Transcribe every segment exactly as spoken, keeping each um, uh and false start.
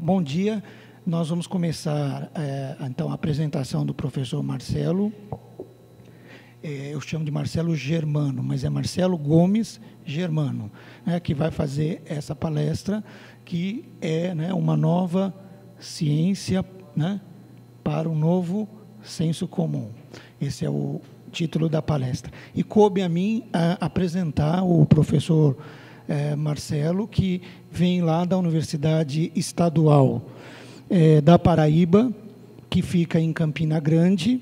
bom dia. Nós vamos começar, é, então, a apresentação do professor Marcelo. É, eu chamo de Marcelo Germano, mas é Marcelo Gomes Germano, né, que vai fazer essa palestra, que é, né, uma nova ciência, né, para um novo senso comum. Esse é o título da palestra. E coube a mim a, apresentar o professor é, Marcelo, que vem lá da Universidade Estadual é, da Paraíba, que fica em Campina Grande.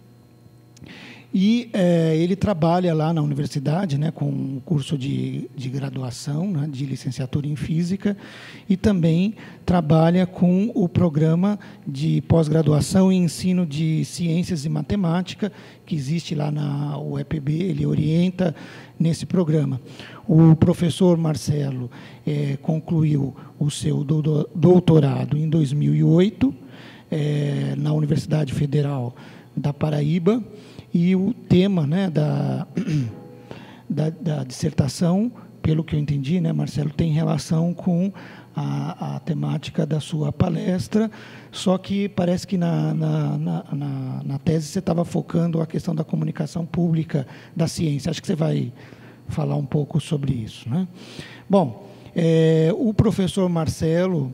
E é, ele trabalha lá na universidade, né, com um curso de, de graduação, né, de licenciatura em Física, e também trabalha com o programa de pós-graduação em ensino de Ciências e Matemática, que existe lá na U E P B, ele orienta nesse programa. O professor Marcelo é, concluiu o seu doutorado em dois mil e oito, é, na Universidade Federal da Paraíba, e o tema, né, da, da, da dissertação, pelo que eu entendi, né, Marcelo, tem relação com a, a temática da sua palestra, só que parece que na, na, na, na tese você estava focando a questão da comunicação pública da ciência. Acho que você vai falar um pouco sobre isso, né? Bom, é, o professor Marcelo,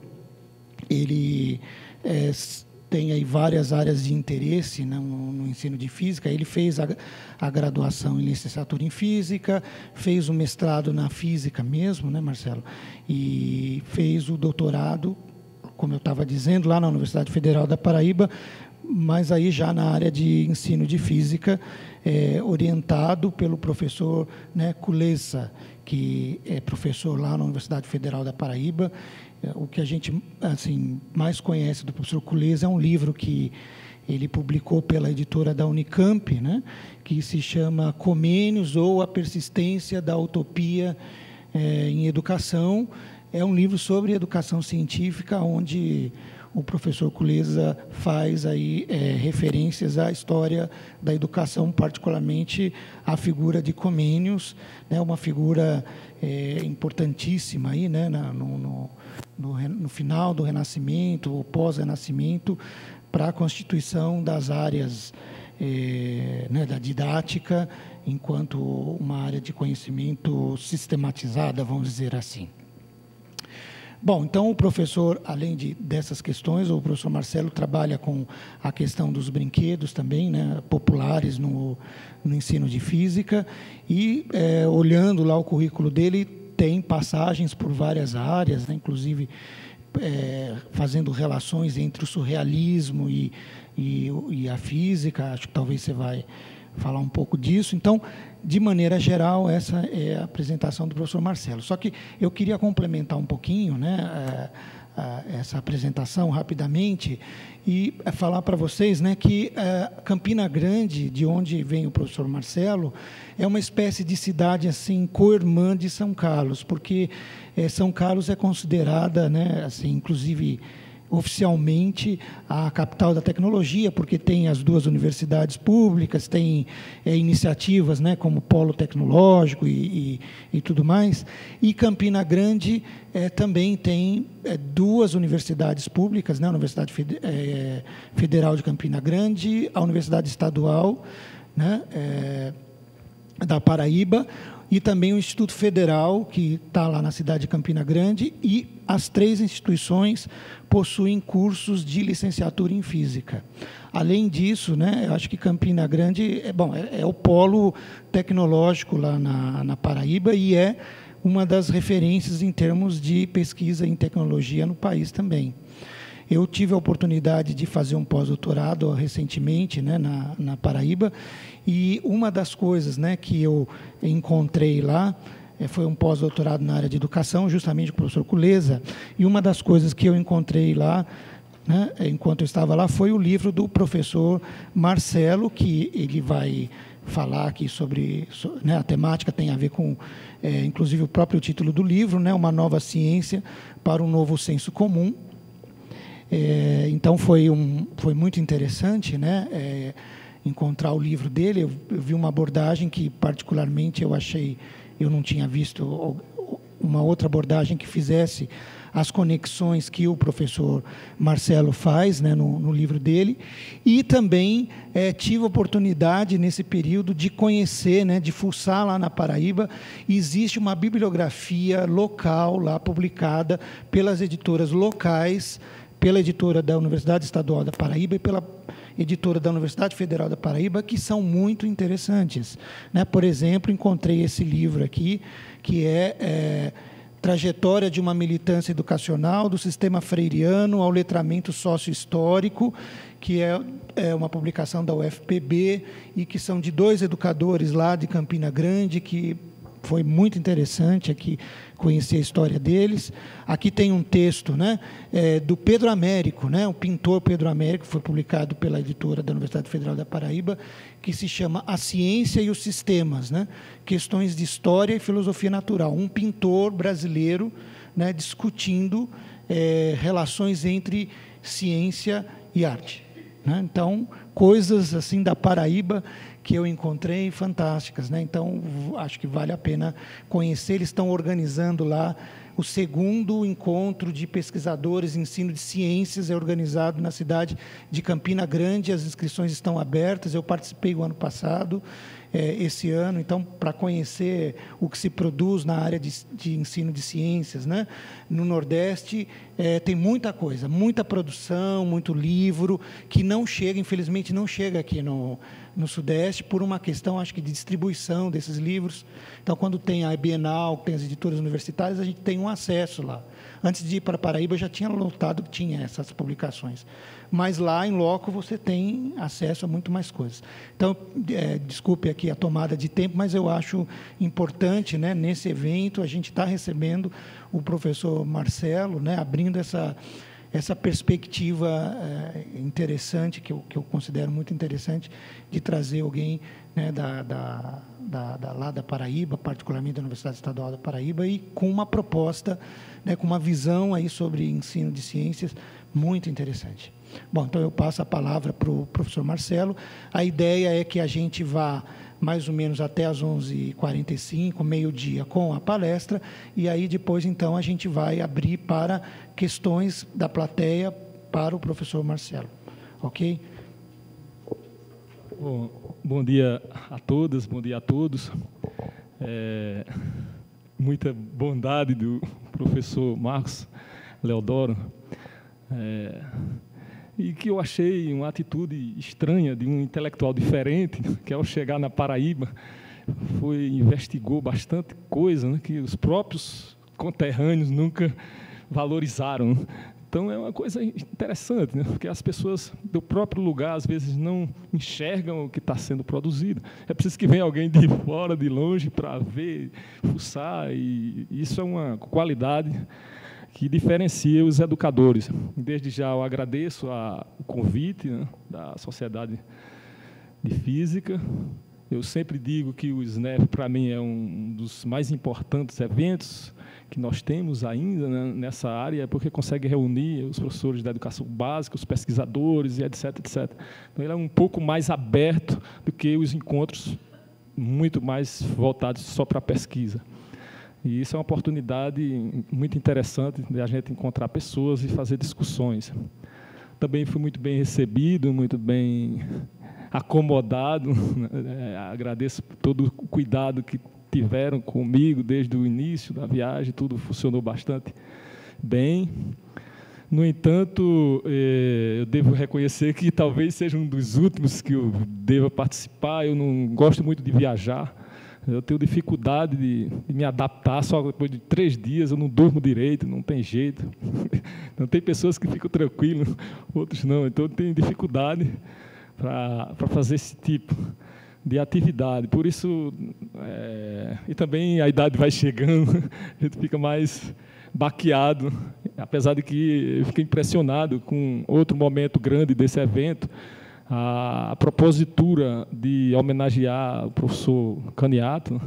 ele é, tem aí várias áreas de interesse, né, no, no ensino de física. Ele fez a, a graduação em licenciatura em física, fez o mestrado na física mesmo, né, Marcelo? E fez o doutorado, como eu estava dizendo, lá na Universidade Federal da Paraíba, mas aí já na área de ensino de física, é, orientado pelo professor, né, Kulesa, que é professor lá na Universidade Federal da Paraíba. O que a gente assim mais conhece do professor Kulesa é um livro que ele publicou pela editora da Unicamp, né, que se chama Comênios ou a Persistência da Utopia é, em Educação. É um livro sobre educação científica, onde o professor Kulesa faz aí é, referências à história da educação, particularmente à figura de Comênios, né, uma figura é, importantíssima aí, né, na, no, no, no, no final do Renascimento, ou pós-Renascimento, para a constituição das áreas é, né, da didática, enquanto uma área de conhecimento sistematizada, vamos dizer assim. Bom, então o professor, além de, dessas questões, o professor Marcelo trabalha com a questão dos brinquedos também, né, populares no, no ensino de física, e é, olhando lá o currículo dele, tem passagens por várias áreas, né, inclusive é, fazendo relações entre o surrealismo e, e, e a física. Acho que talvez você vai falar um pouco disso. Então, de maneira geral, essa é a apresentação do professor Marcelo. Só que eu queria complementar um pouquinho, né, a, a, essa apresentação rapidamente e falar para vocês, né, que a Campina Grande, de onde vem o professor Marcelo, é uma espécie de cidade assim co-irmã de São Carlos, porque é, São Carlos é considerada, né, assim, inclusive oficialmente a capital da tecnologia, porque tem as duas universidades públicas, tem é, iniciativas, né, como Polo Tecnológico e, e, e tudo mais. E Campina Grande é, também tem é, duas universidades públicas, né, a Universidade é, Federal de Campina Grande, a Universidade Estadual, né, é, da Paraíba, e também o Instituto Federal, que está lá na cidade de Campina Grande, e as três instituições possuem cursos de licenciatura em Física. Além disso, né, eu acho que Campina Grande é, bom, é, é o polo tecnológico lá na, na Paraíba e é uma das referências em termos de pesquisa em tecnologia no país também. Eu tive a oportunidade de fazer um pós-doutorado recentemente, né, na, na Paraíba, e uma das coisas, né, que eu encontrei lá é, foi um pós-doutorado na área de educação, justamente com o professor Kulesa, e uma das coisas que eu encontrei lá, né, enquanto eu estava lá, foi o livro do professor Marcelo, que ele vai falar aqui sobre, né, a temática tem a ver com, é, inclusive, o próprio título do livro, né, Uma Nova Ciência para um Novo Senso Comum. É, então, foi, um, foi muito interessante, né, é, encontrar o livro dele. Eu, eu vi uma abordagem que, particularmente, eu achei, eu não tinha visto uma outra abordagem que fizesse as conexões que o professor Marcelo faz, né, no, no livro dele, e também é, tive a oportunidade, nesse período, de conhecer, né, de fuçar lá na Paraíba. Existe uma bibliografia local lá publicada pelas editoras locais, pela editora da Universidade Estadual da Paraíba e pela editora da Universidade Federal da Paraíba, que são muito interessantes, né? Por exemplo, encontrei esse livro aqui, que é... é Trajetória de uma militância educacional do sistema freiriano ao letramento sócio-histórico, que é, é uma publicação da U F P B e que são de dois educadores lá de Campina Grande, que foi muito interessante aqui conhecer a história deles. Aqui tem um texto, né, é, do Pedro Américo, né, o pintor Pedro Américo, foi publicado pela editora da Universidade Federal da Paraíba, que se chama A Ciência e os Sistemas, né, Questões de História e Filosofia Natural. Um pintor brasileiro, né, discutindo é, relações entre ciência e arte, né? Então, coisas assim da Paraíba que eu encontrei fantásticas, né? Então, acho que vale a pena conhecer. Eles estão organizando lá o segundo encontro de pesquisadores em ensino de ciências, é organizado na cidade de Campina Grande. As inscrições estão abertas. Eu participei o ano passado, é, esse ano, então, para conhecer o que se produz na área de, de ensino de ciências, né? No Nordeste, é, tem muita coisa, muita produção, muito livro, que não chega, infelizmente, não chega aqui no, no Sudeste, por uma questão, acho que, de distribuição desses livros. Então, quando tem a Bienal, tem as editoras universitárias, a gente tem um acesso lá. Antes de ir para Paraíba, eu já tinha notado que tinha essas publicações. Mas lá, em loco, você tem acesso a muito mais coisas. Então, é, desculpe aqui a tomada de tempo, mas eu acho importante, né, nesse evento, a gente está recebendo o professor Marcelo, né, abrindo essa, essa perspectiva é, interessante, que eu, que eu considero muito interessante, de trazer alguém, né, da, da, da, da, lá da Paraíba, particularmente da Universidade Estadual da Paraíba, e com uma proposta, né, com uma visão aí sobre ensino de ciências muito interessante. Bom, então eu passo a palavra para o professor Marcelo. A ideia é que a gente vá mais ou menos até às onze e quarenta e cinco, meio-dia, com a palestra, e aí depois, então, a gente vai abrir para questões da plateia para o professor Marcelo. Ok? Bom, bom dia a todas, bom dia a todos. É, muita bondade do professor Marcos Leodoro, é, e que eu achei uma atitude estranha de um intelectual diferente, que ao chegar na Paraíba, foi, investigou bastante coisa, né, que os próprios conterrâneos nunca valorizaram. Então, é uma coisa interessante, né, porque as pessoas do próprio lugar, às vezes, não enxergam o que está sendo produzido. É preciso que venha alguém de fora, de longe, para ver, fuçar, e isso é uma qualidade que diferencia os educadores. Desde já eu agradeço a, o convite, né, da Sociedade de Física. Eu sempre digo que o S N E F, para mim, é um dos mais importantes eventos que nós temos ainda, né, nessa área, porque consegue reunir os professores da educação básica, os pesquisadores, e etc, etcétera. Então, ele é um pouco mais aberto do que os encontros muito mais voltados só para a pesquisa. E isso é uma oportunidade muito interessante de a gente encontrar pessoas e fazer discussões. Também fui muito bem recebido, muito bem acomodado. Agradeço todo o cuidado que tiveram comigo desde o início da viagem, tudo funcionou bastante bem. No entanto, eu devo reconhecer que talvez seja um dos últimos que eu deva participar. Eu não gosto muito de viajar. Eu tenho dificuldade de, de me adaptar, só depois de três dias eu não durmo direito, não tem jeito. Não tem pessoas que ficam tranquilas, outros não. Então, eu tenho dificuldade para fazer esse tipo de atividade. Por isso, é, e também a idade vai chegando, a gente fica mais baqueado, apesar de que eu fiquei impressionado com outro momento grande desse evento, a propositura de homenagear o professor Caniato,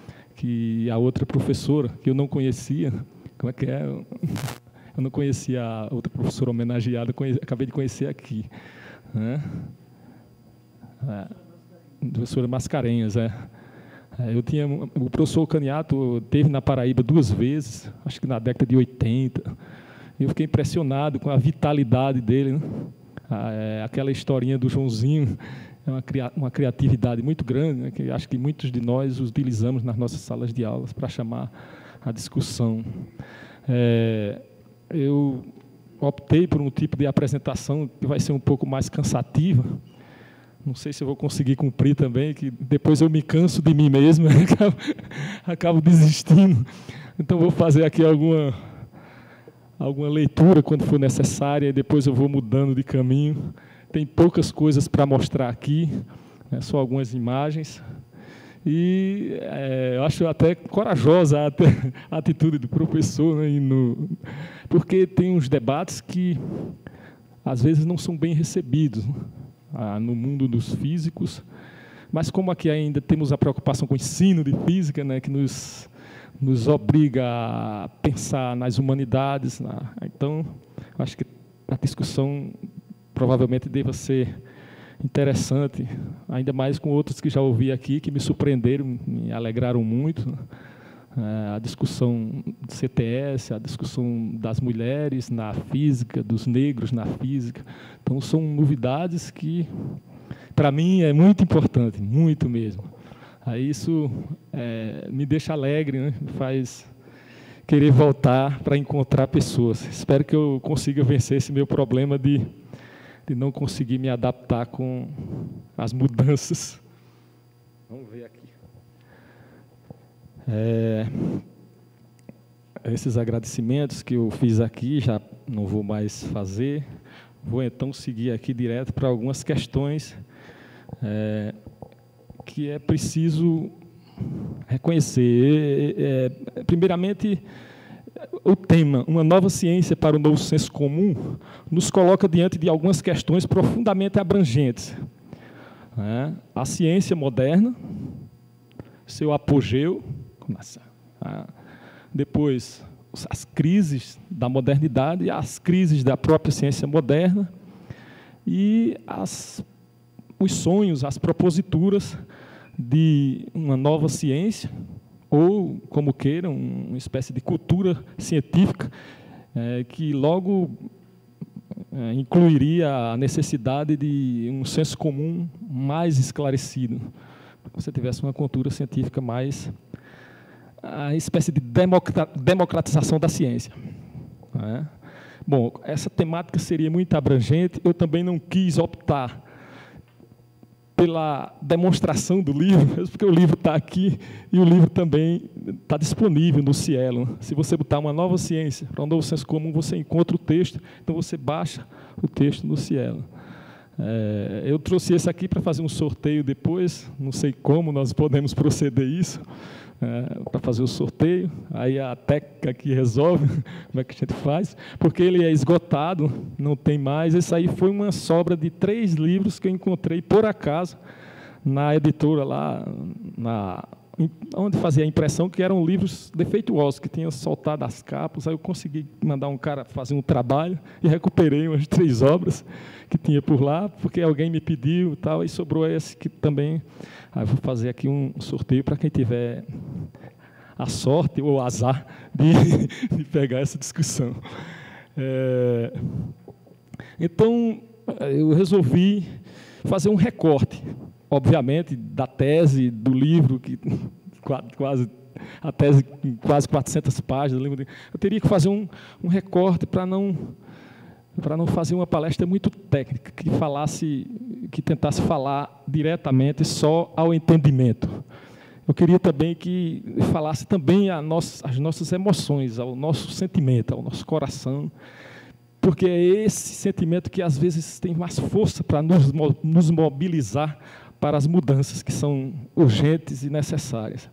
que a outra professora, que eu não conhecia, como é que é? Eu não conhecia a outra professora homenageada, conheci, acabei de conhecer aqui. Né? É, professora Mascarenhas, é. Eu tinha, o professor Caniato teve na Paraíba duas vezes, acho que na década de oitenta. Eu fiquei impressionado com a vitalidade dele, né? Aquela historinha do Joãozinho, é uma, uma criatividade muito grande, né? Que acho que muitos de nós utilizamos nas nossas salas de aulas para chamar a discussão. É, eu optei por um tipo de apresentação que vai ser um pouco mais cansativa. Não sei se eu vou conseguir cumprir também, que depois eu me canso de mim mesmo, acabo, acabo desistindo. Então, vou fazer aqui alguma, alguma leitura quando for necessária, e depois eu vou mudando de caminho. Tem poucas coisas para mostrar aqui, né, só algumas imagens. E é, eu acho até corajosa a, a atitude do professor, né, e no, porque tem uns debates que, às vezes, não são bem recebidos no mundo dos físicos, mas como aqui ainda temos a preocupação com o ensino de física, né, que nos, nos obriga a pensar nas humanidades, na, então, acho que a discussão provavelmente deva ser interessante, ainda mais com outros que já ouvi aqui, que me surpreenderam, me alegraram muito, né? A discussão do C T S, a discussão das mulheres na física, dos negros na física. Então, são novidades que, para mim, é muito importante, muito mesmo. Aí isso é, me deixa alegre, né? Me faz querer voltar para encontrar pessoas. Espero que eu consiga vencer esse meu problema de, de não conseguir me adaptar com as mudanças. Vamos ver aqui. É, esses agradecimentos que eu fiz aqui, já não vou mais fazer. Vou, então, seguir aqui direto para algumas questões é, que é preciso reconhecer. É, é, primeiramente, o tema, uma nova ciência para o novo senso comum, nos coloca diante de algumas questões profundamente abrangentes. É, a ciência moderna, seu apogeu, depois as crises da modernidade, as crises da própria ciência moderna e as, os sonhos, as proposituras de uma nova ciência, ou, como queiram, uma espécie de cultura científica é, que logo é, incluiria a necessidade de um senso comum mais esclarecido, para que você tivesse uma cultura científica mais... a espécie de democratização da ciência. É. Bom, essa temática seria muito abrangente, eu também não quis optar pela demonstração do livro, porque o livro está aqui e o livro também está disponível no Cielo. Se você botar uma nova ciência para um novo senso comum, você encontra o texto, então você baixa o texto no Cielo. É, eu trouxe esse aqui para fazer um sorteio depois, não sei como nós podemos proceder isso, É, para fazer o sorteio, aí a técnica aqui resolve como é que a gente faz, porque ele é esgotado, não tem mais. Esse aí foi uma sobra de três livros que eu encontrei, por acaso, na editora lá, na, onde fazia a impressão, que eram livros defeituosos, que tinham soltado as capas. Aí eu consegui mandar um cara fazer um trabalho e recuperei umas três obras que tinha por lá, porque alguém me pediu e tal, e sobrou esse que também... Aí vou fazer aqui um sorteio para quem tiver a sorte ou o azar de, de pegar essa discussão. É, então, eu resolvi fazer um recorte, obviamente, da tese, do livro, que quase, a tese em quase quatrocentas páginas. Eu teria que fazer um, um recorte para não... para não fazer uma palestra muito técnica, que falasse, que tentasse falar diretamente só ao entendimento. Eu queria também que falasse também a nossa, as nossas emoções, ao nosso sentimento, ao nosso coração, porque é esse sentimento que, às vezes, tem mais força para nos, nos mobilizar para as mudanças que são urgentes e necessárias.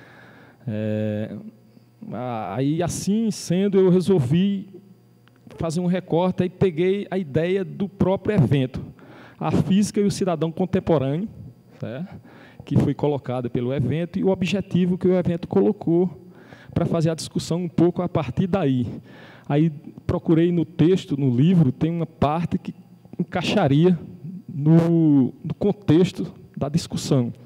É, aí, assim sendo, eu resolvi fazer um recorte e peguei a ideia do próprio evento, a física e o cidadão contemporâneo, certo? Que foi colocada pelo evento, e o objetivo que o evento colocou para fazer a discussão um pouco a partir daí. Aí procurei no texto, no livro, tem uma parte que encaixaria no, no contexto da discussão.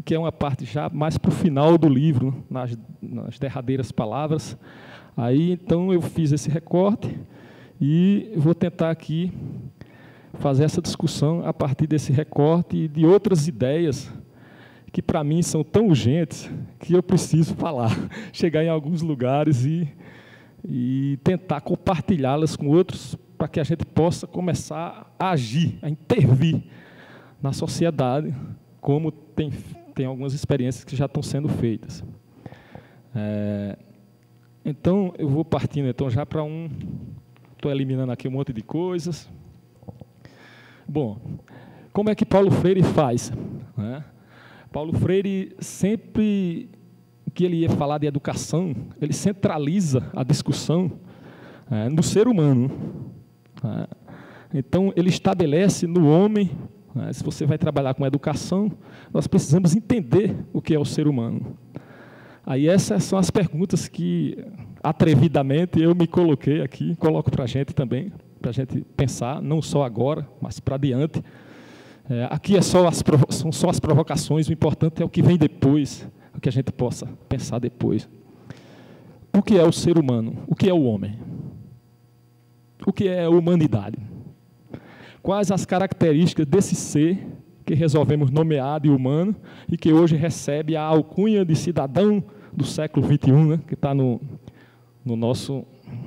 que é uma parte já mais para o final do livro, nas, nas derradeiras palavras. Aí, então, eu fiz esse recorte e vou tentar aqui fazer essa discussão a partir desse recorte e de outras ideias que, para mim, são tão urgentes que eu preciso falar, chegar em alguns lugares e, e tentar compartilhá-las com outros para que a gente possa começar a agir, a intervir na sociedade, como tem, tem algumas experiências que já estão sendo feitas. É, então, eu vou partindo então, já para um... Estou eliminando aqui um monte de coisas. Bom, como é que Paulo Freire faz? Né? Paulo Freire, sempre que ele ia falar de educação, ele centraliza a discussão é, no ser humano. É. Então, ele estabelece no homem, né, se você vai trabalhar com educação, nós precisamos entender o que é o ser humano. Aí essas são as perguntas que, atrevidamente, eu me coloquei aqui, coloco para a gente também, para a gente pensar, não só agora, mas para adiante. É, aqui é só as, são só as provocações, o importante é o que vem depois, o que a gente possa pensar depois. O que é o ser humano? O que é o homem? O que é a humanidade? Quais as características desse ser que resolvemos nomear de humano e que hoje recebe a alcunha de cidadão do século vinte e um, né, que está no, no, nosso,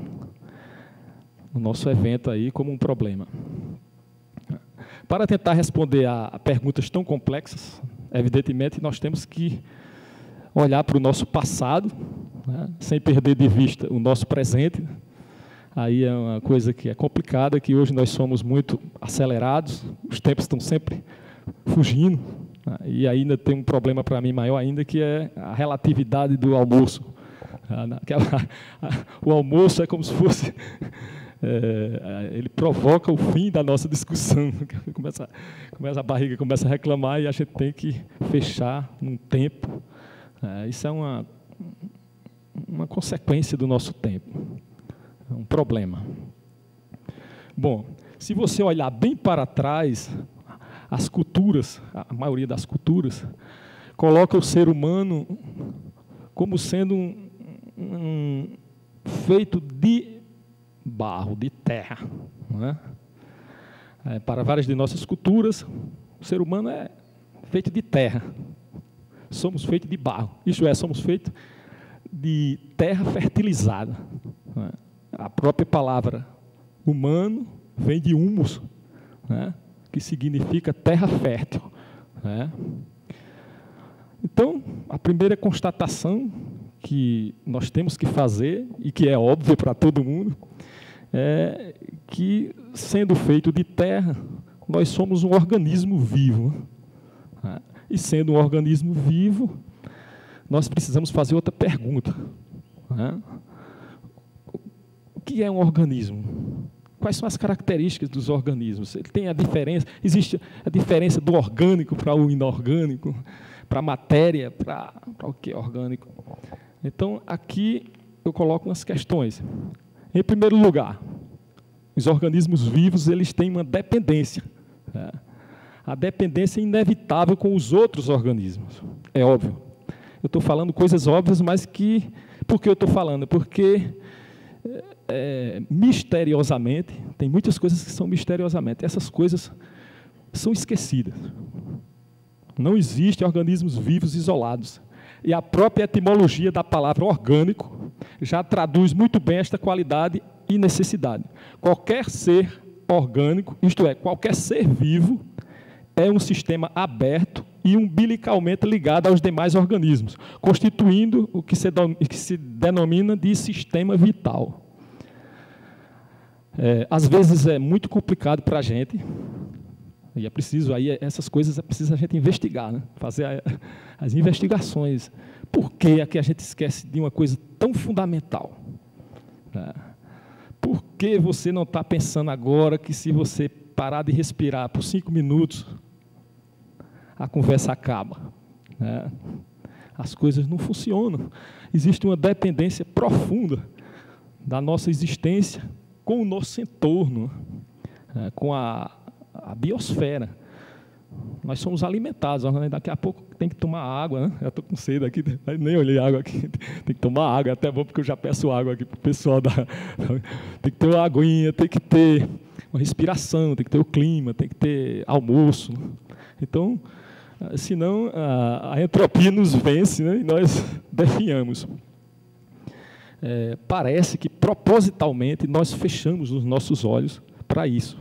no nosso evento aí como um problema. Para tentar responder a, a perguntas tão complexas, evidentemente, nós temos que olhar para o nosso passado, né, sem perder de vista o nosso presente. Aí é uma coisa que é complicada, que hoje nós somos muito acelerados, os tempos estão sempre fugindo, né, e ainda tem um problema para mim maior ainda, que é a relatividade do almoço. Aquela, o almoço é como se fosse... É, ele provoca o fim da nossa discussão. Começa, começa a barriga começa a reclamar e a gente tem que fechar num tempo. É, isso é uma, uma consequência do nosso tempo. É um problema. Bom, se você olhar bem para trás, as culturas, a maioria das culturas, coloca o ser humano como sendo um, um feito de barro, de terra. Não é? É, para várias de nossas culturas, o ser humano é feito de terra. Somos feitos de barro. Isto é, somos feitos de terra fertilizada. Não é? A própria palavra humano vem de humus, né? Que significa terra fértil. Né? Então, a primeira constatação que nós temos que fazer, e que é óbvio para todo mundo, é que, sendo feito de terra, nós somos um organismo vivo. Né? E, sendo um organismo vivo, nós precisamos fazer outra pergunta. Né? O que é um organismo? Quais são as características dos organismos? Ele tem a diferença, existe a diferença do orgânico para o inorgânico, para a matéria, para, para o que é orgânico. Então, aqui eu coloco umas questões. Em primeiro lugar, os organismos vivos, eles têm uma dependência. Né? A dependência é inevitável com os outros organismos. É óbvio. Eu estou falando coisas óbvias, mas que... Por que eu estou falando? Porque, é, misteriosamente, tem muitas coisas que são misteriosamente. Essas coisas são esquecidas. Não existem organismos vivos isolados. E a própria etimologia da palavra orgânico já traduz muito bem esta qualidade e necessidade. Qualquer ser orgânico, isto é, qualquer ser vivo, é um sistema aberto e umbilicalmente ligado aos demais organismos, constituindo o que se, que se denomina de sistema vital. É, às vezes é muito complicado para a gente, e é preciso, aí essas coisas é preciso a gente investigar, né? Fazer a, as investigações. Por que é que a gente esquece de uma coisa tão fundamental? Né? Por que você não está pensando agora que, se você parar de respirar por cinco minutos, a conversa acaba? Né? As coisas não funcionam. Existe uma dependência profunda da nossa existência com o nosso entorno, né? Com a, a biosfera. nós somos alimentados, né? Daqui a pouco tem que tomar água, né? Eu estou com sede aqui, nem olhei água aqui, tem que tomar água, é até bom porque eu já peço água aqui para o pessoal, da, tem que ter uma aguinha, tem que ter uma respiração, tem que ter o clima, tem que ter almoço. Então, senão a, a entropia nos vence, né? E nós definhamos. É, parece que propositalmente nós fechamos os nossos olhos para isso.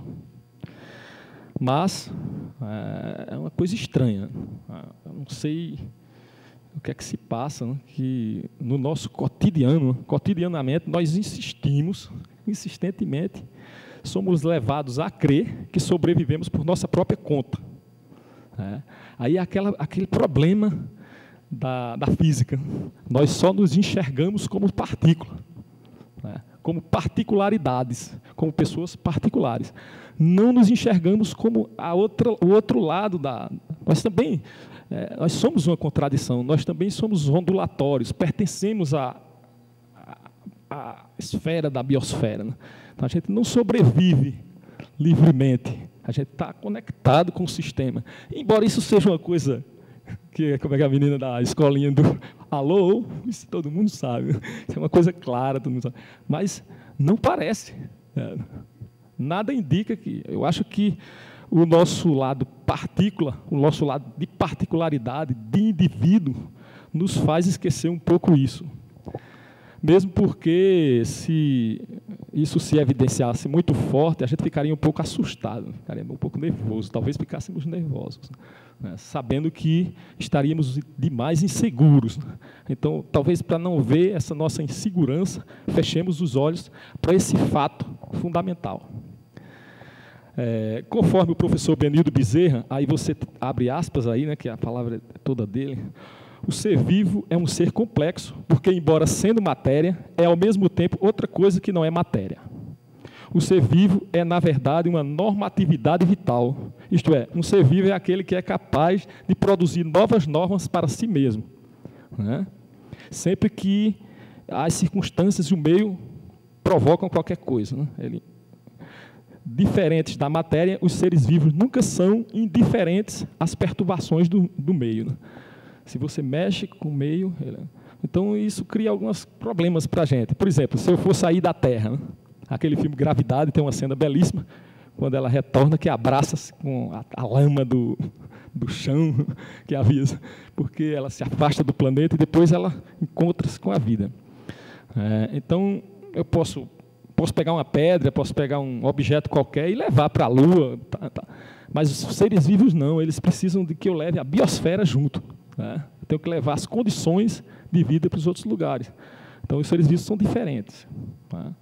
Mas é uma coisa estranha. Eu não sei o que é que se passa, né? Que no nosso cotidiano, cotidianamente, nós insistimos, insistentemente, somos levados a crer que sobrevivemos por nossa própria conta. É. Aí aquela, aquele problema da, da física. Nós só nos enxergamos como partícula, né? Como particularidades, como pessoas particulares. Não nos enxergamos como a outra, o outro lado da... Nós também, é, nós somos uma contradição, nós também somos ondulatórios, pertencemos à, à, à esfera da biosfera, né? Então, a gente não sobrevive livremente, a gente está conectado com o sistema. Embora isso seja uma coisa que, como é que a menina da escolinha do alô, isso todo mundo sabe, isso é uma coisa clara, todo mundo sabe. Mas não parece. É, nada indica que, eu acho que o nosso lado partícula, o nosso lado de particularidade, de indivíduo, nos faz esquecer um pouco isso. Mesmo porque, se isso se evidenciasse muito forte, a gente ficaria um pouco assustado, ficaria um pouco nervoso, talvez ficássemos nervosos, né? Sabendo que estaríamos demais inseguros. Então, talvez para não ver essa nossa insegurança, fechemos os olhos para esse fato fundamental. É, conforme o professor Benildo Bezerra, aí você abre aspas, aí, né, que a palavra é toda dele, o ser vivo é um ser complexo, porque, embora sendo matéria, é ao mesmo tempo outra coisa que não é matéria. O ser vivo é, na verdade, uma normatividade vital. Isto é, um ser vivo é aquele que é capaz de produzir novas normas para si mesmo, né? Sempre que as circunstâncias e o meio provocam qualquer coisa, né? Ele, diferentes da matéria, os seres vivos nunca são indiferentes às perturbações do, do meio, né? Se você mexe com o meio, então isso cria alguns problemas para a gente. Por exemplo, se eu for sair da Terra, né? Aquele filme Gravidade tem uma cena belíssima, quando ela retorna, que abraça-se com a, a lama do, do chão, que avisa, porque ela se afasta do planeta e depois ela encontra-se com a vida. É, então, eu posso, posso pegar uma pedra, posso pegar um objeto qualquer e levar para a Lua, tá, tá. Mas os seres vivos não, eles precisam de que eu leve a biosfera junto. Né? Eu tenho que levar as condições de vida para os outros lugares. Então, os seres vivos são diferentes. Né?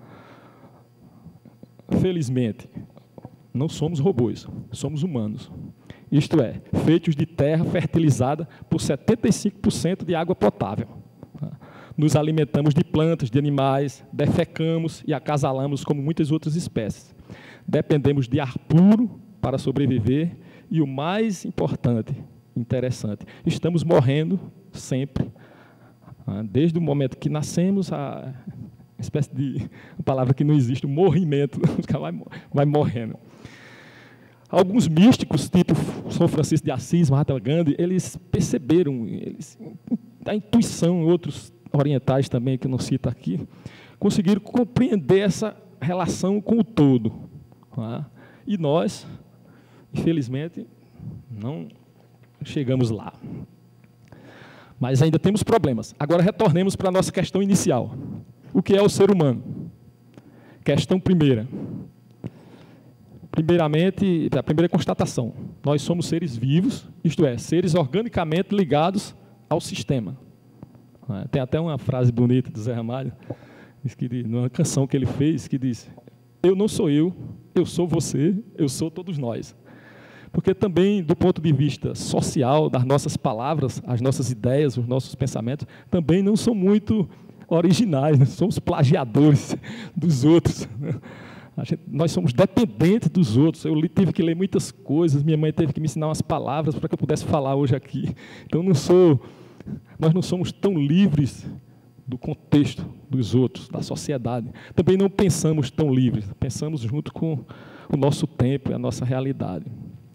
Felizmente, não somos robôs, somos humanos. Isto é, feitos de terra fertilizada por setenta e cinco por cento de água potável. Nos alimentamos de plantas, de animais, defecamos e acasalamos como muitas outras espécies. Dependemos de ar puro para sobreviver e, o mais importante, interessante, estamos morrendo sempre. Desde o momento que nascemos, a uma espécie de uma palavra que não existe, o morrimento, vai, vai morrendo. Alguns místicos, tipo São Francisco de Assis, Mahatma Gandhi, eles perceberam, eles, a intuição, outros orientais também, que eu não cito aqui, conseguiram compreender essa relação com o todo. Tá? E nós, infelizmente, não chegamos lá. Mas ainda temos problemas. Agora retornemos para a nossa questão inicial. O que é o ser humano? Questão primeira. Primeiramente, a primeira constatação. Nós somos seres vivos, isto é, seres organicamente ligados ao sistema. Tem até uma frase bonita do Zé Ramalho, numa canção que ele fez, que diz: eu não sou eu, eu sou você, eu sou todos nós. Porque também, do ponto de vista social, das nossas palavras, as nossas ideias, os nossos pensamentos, também não são muito originais, nós somos plagiadores dos outros. A gente, nós somos dependentes dos outros. Eu tive que ler muitas coisas, minha mãe teve que me ensinar umas palavras para que eu pudesse falar hoje aqui. Então, não sou, nós não somos tão livres do contexto dos outros, da sociedade. Também não pensamos tão livres, pensamos junto com o nosso tempo e a nossa realidade.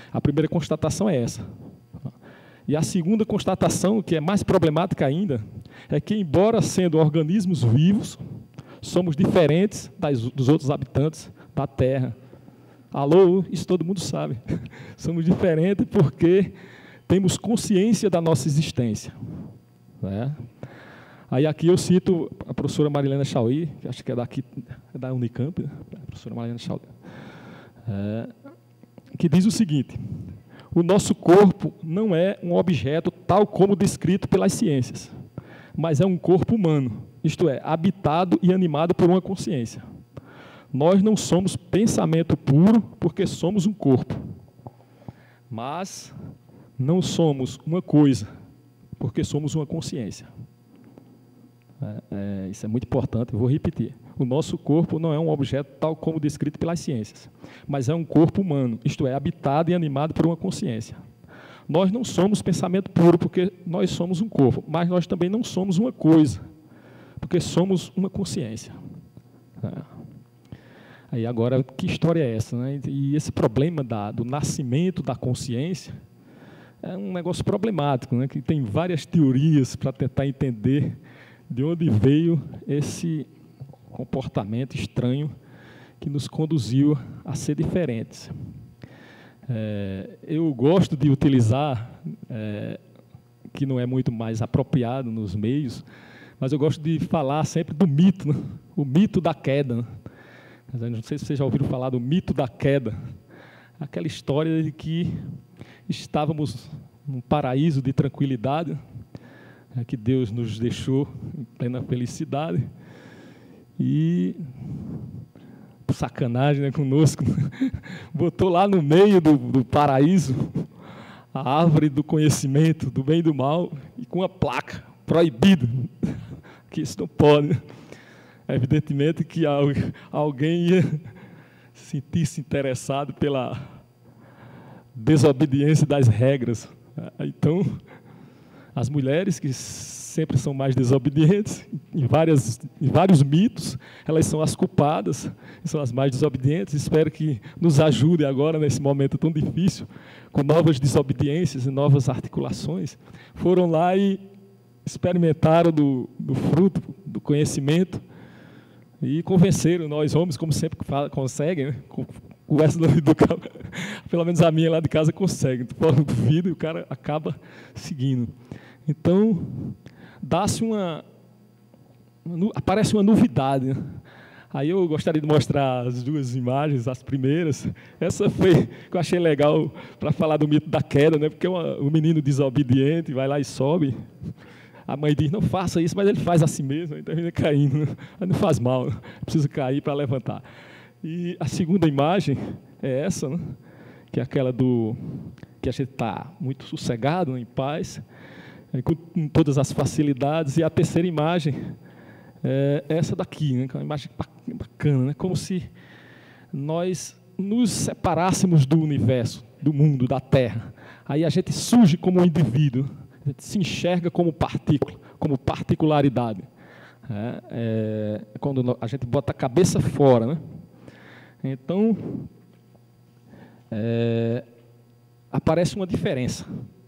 A primeira constatação é essa. E a segunda constatação, que é mais problemática ainda, é que, embora sendo organismos vivos, somos diferentes das, dos outros habitantes da Terra. Alô, isso todo mundo sabe. Somos diferentes porque temos consciência da nossa existência. Né? Aí aqui eu cito a professora Marilena Chauí, que acho que é daqui, é da Unicamp, né? A professora Marilena Chauí, é, que diz o seguinte: o nosso corpo não é um objeto tal como descrito pelas ciências, mas é um corpo humano, isto é, habitado e animado por uma consciência. Nós não somos pensamento puro porque somos um corpo, mas não somos uma coisa porque somos uma consciência. É, é, isso é muito importante, eu vou repetir. O nosso corpo não é um objeto tal como descrito pelas ciências, mas é um corpo humano, isto é, habitado e animado por uma consciência. Nós não somos pensamento puro porque nós somos um corpo, mas nós também não somos uma coisa, porque somos uma consciência. É. Aí agora, que história é essa, né? E esse problema da, do nascimento da consciência é um negócio problemático, né? Que tem várias teorias para tentar entender de onde veio esse comportamento estranho que nos conduziu a ser diferentes. É, eu gosto de utilizar, é, que não é muito mais apropriado nos meios, mas eu gosto de falar sempre do mito, né? O mito da queda. Né? Não sei se vocês já ouviram falar do mito da queda. Aquela história de que estávamos num paraíso de tranquilidade, que Deus nos deixou em plena felicidade, e, por sacanagem, né, conosco, botou lá no meio do, do paraíso a árvore do conhecimento, do bem e do mal, e com uma placa, proibido, que isso não pode. Evidentemente que alguém ia sentir-se interessado pela desobediência das regras. Então, as mulheres, que sempre são mais desobedientes, em, várias, em vários mitos, elas são as culpadas, são as mais desobedientes. Espero que nos ajude agora, nesse momento tão difícil, com novas desobediências e novas articulações. Foram lá e experimentaram do, do fruto, do conhecimento, e convenceram nós homens, como sempre conseguem, né? Conversa do, do, pelo menos a minha lá de casa consegue, fora do vídeo, o cara acaba seguindo. Então, dá-se uma, aparece uma novidade, né? Aí eu gostaria de mostrar as duas imagens, as primeiras. Essa foi que eu achei legal para falar do mito da queda, né? Porque uma, um menino desobediente vai lá e sobe. A mãe diz, não faça isso, mas ele faz assim mesmo, aí termina caindo, né? Mas não faz mal, né? Precisa cair para levantar. E a segunda imagem é essa, né? Que é aquela do que a gente está muito sossegado, né? Em paz, com, com todas as facilidades. E a terceira imagem é essa daqui, né? Que é uma imagem bacana, né? Como se nós nos separássemos do universo, do mundo, da Terra. Aí a gente surge como um indivíduo, a gente se enxerga como partícula, como particularidade. É, é, quando a gente bota a cabeça fora, né? Então, é, aparece uma diferença,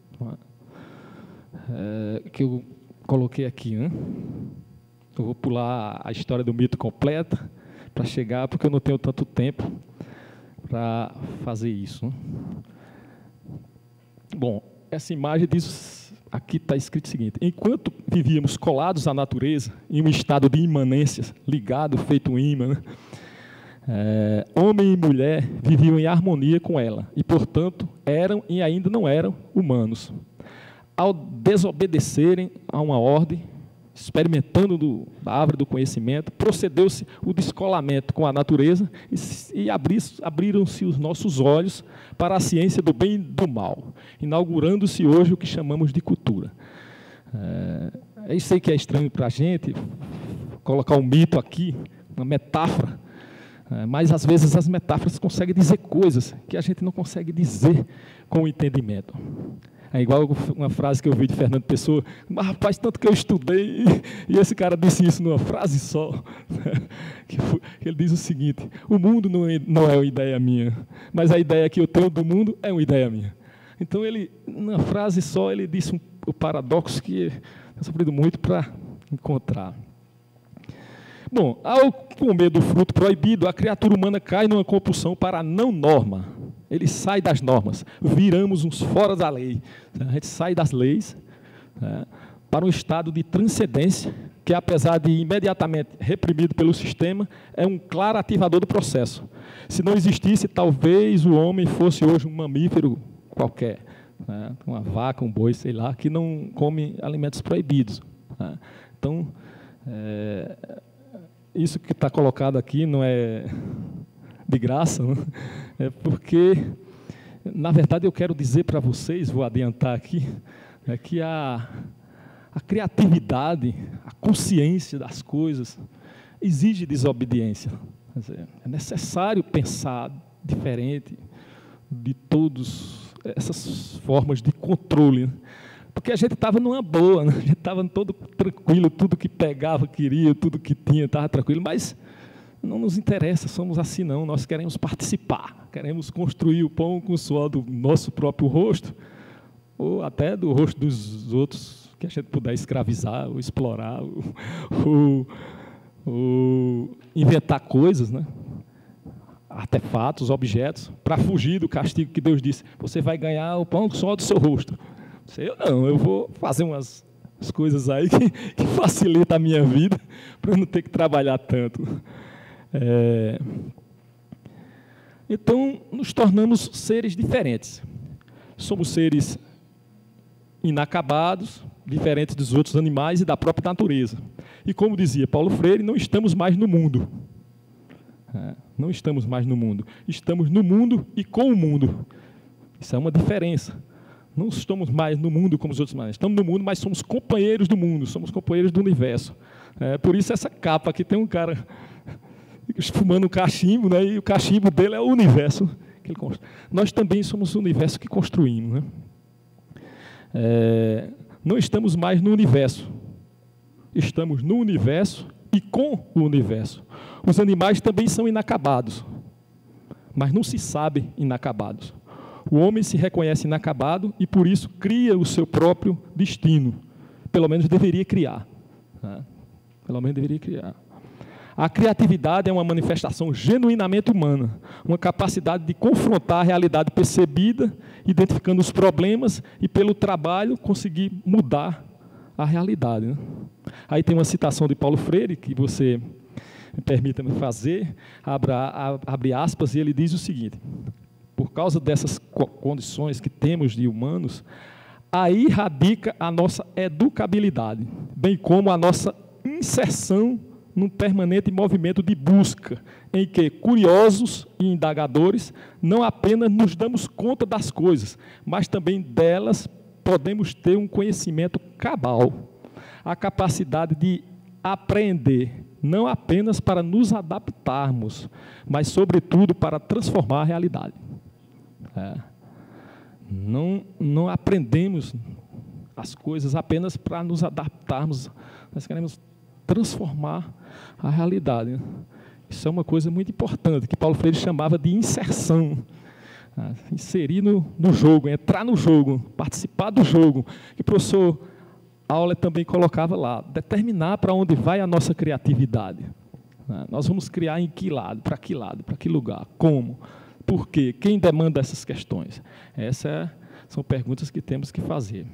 é, que eu coloquei aqui, né? Eu vou pular a história do mito completa para chegar, porque eu não tenho tanto tempo para fazer isso, né? Bom, essa imagem diz, aqui está escrito o seguinte: enquanto vivíamos colados à natureza, em um estado de imanência, ligado, feito um imã, né? É, homem e mulher viviam em harmonia com ela e, portanto, eram e ainda não eram humanos. Ao desobedecerem a uma ordem, experimentando do, da árvore do conhecimento, procedeu-se o descolamento com a natureza e, e abriram-se os nossos olhos para a ciência do bem e do mal, inaugurando-se hoje o que chamamos de cultura. É, eu sei que é estranho para a gente colocar um mito aqui, uma metáfora, é, mas, às vezes, as metáforas conseguem dizer coisas que a gente não consegue dizer com o entendimento. É igual uma frase que eu vi de Fernando Pessoa, mas rapaz, tanto que eu estudei, e esse cara disse isso numa frase só, que ele diz o seguinte: o mundo não é, não é uma ideia minha, mas a ideia que eu tenho do mundo é uma ideia minha. Então, ele, numa frase só, ele disse um, o paradoxo que eu tenho sofrido muito para encontrar. Bom, ao comer do fruto proibido, a criatura humana cai numa compulsão para a não norma. Ele sai das normas, viramos uns fora da lei. A gente sai das leis, né, para um estado de transcendência, que apesar de imediatamente reprimido pelo sistema, é um claro ativador do processo. Se não existisse, talvez o homem fosse hoje um mamífero qualquer, né, uma vaca, um boi, sei lá, que não come alimentos proibidos. Né. Então, é, isso que está colocado aqui não é de graça, né? É porque, na verdade, eu quero dizer para vocês, vou adiantar aqui, é que a, a criatividade, a consciência das coisas, exige desobediência. Quer dizer, é necessário pensar diferente de todas essas formas de controle, né? Porque a gente estava numa boa, né? A gente estava todo tranquilo, tudo que pegava, queria, tudo que tinha, estava tranquilo, mas não nos interessa, somos assim não, nós queremos participar, queremos construir o pão com o suor do nosso próprio rosto, ou até do rosto dos outros, que a gente puder escravizar, ou explorar, ou, ou, ou inventar coisas, né? Artefatos, objetos, para fugir do castigo que Deus disse: você vai ganhar o pão com o suor do seu rosto. Eu não, eu vou fazer umas coisas aí que, que facilitam a minha vida, para eu não ter que trabalhar tanto. É... Então, nos tornamos seres diferentes. Somos seres inacabados, diferentes dos outros animais e da própria natureza. E como dizia Paulo Freire, não estamos mais no mundo. É, não estamos mais no mundo. Estamos no mundo e com o mundo. Isso é uma diferença. Não estamos mais no mundo como os outros animais. Estamos no mundo, mas somos companheiros do mundo, somos companheiros do universo. É, por isso essa capa aqui tem um cara fumando um cachimbo, né, e o cachimbo dele é o universo que ele constrói. Nós também somos o universo que construímos. Né? É, não estamos mais no universo. Estamos no universo e com o universo. Os animais também são inacabados, mas não se sabem inacabados. O homem se reconhece inacabado e, por isso, cria o seu próprio destino. Pelo menos deveria criar. Né? Pelo menos deveria criar. A criatividade é uma manifestação genuinamente humana, uma capacidade de confrontar a realidade percebida, identificando os problemas e, pelo trabalho, conseguir mudar a realidade. Né? Aí tem uma citação de Paulo Freire, que você me permita-me fazer, abra, abre aspas, e ele diz o seguinte: por causa dessas condições que temos de humanos, aí radica a nossa educabilidade, bem como a nossa inserção num permanente movimento de busca, em que, curiosos e indagadores, não apenas nos damos conta das coisas, mas também delas podemos ter um conhecimento cabal, a capacidade de aprender, não apenas para nos adaptarmos, mas, sobretudo, para transformar a realidade. É. Não, não aprendemos as coisas apenas para nos adaptarmos, nós queremos transformar a realidade. Né? Isso é uma coisa muito importante, que Paulo Freire chamava de inserção. Ah, inserir no, no jogo, entrar no jogo, participar do jogo. E o professor Auler também colocava lá, determinar para onde vai a nossa criatividade. Ah, nós vamos criar em que lado, para que lado, para que lugar, como, por quê, quem demanda essas questões? Essas são perguntas que temos que fazer.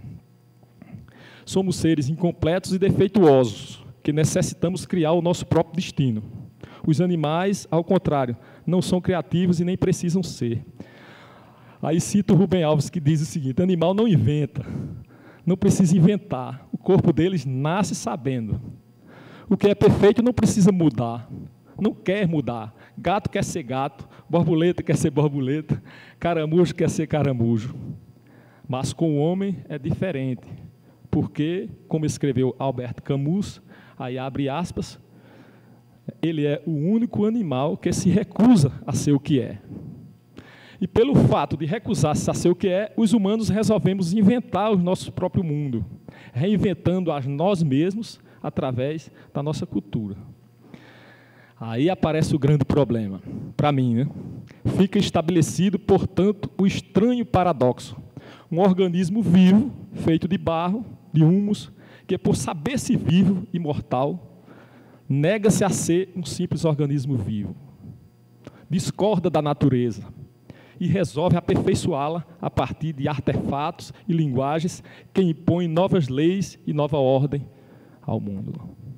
Somos seres incompletos e defeituosos, que necessitamos criar o nosso próprio destino. Os animais, ao contrário, não são criativos e nem precisam ser. Aí cito o Rubem Alves, que diz o seguinte: animal não inventa, não precisa inventar, o corpo deles nasce sabendo. O que é perfeito não precisa mudar, não quer mudar. Gato quer ser gato, borboleta quer ser borboleta, caramujo quer ser caramujo. Mas com o homem é diferente, porque, como escreveu Albert Camus, aí abre aspas, ele é o único animal que se recusa a ser o que é. E pelo fato de recusar-se a ser o que é, os humanos resolvemos inventar o nosso próprio mundo, reinventando a nós mesmos através da nossa cultura. Aí aparece o grande problema, para mim, né? Fica estabelecido, portanto, o estranho paradoxo. Um organismo vivo, feito de barro, de humus, que por saber-se vivo e mortal, nega-se a ser um simples organismo vivo. Discorda da natureza e resolve aperfeiçoá-la a partir de artefatos e linguagens que impõem novas leis e nova ordem ao mundo.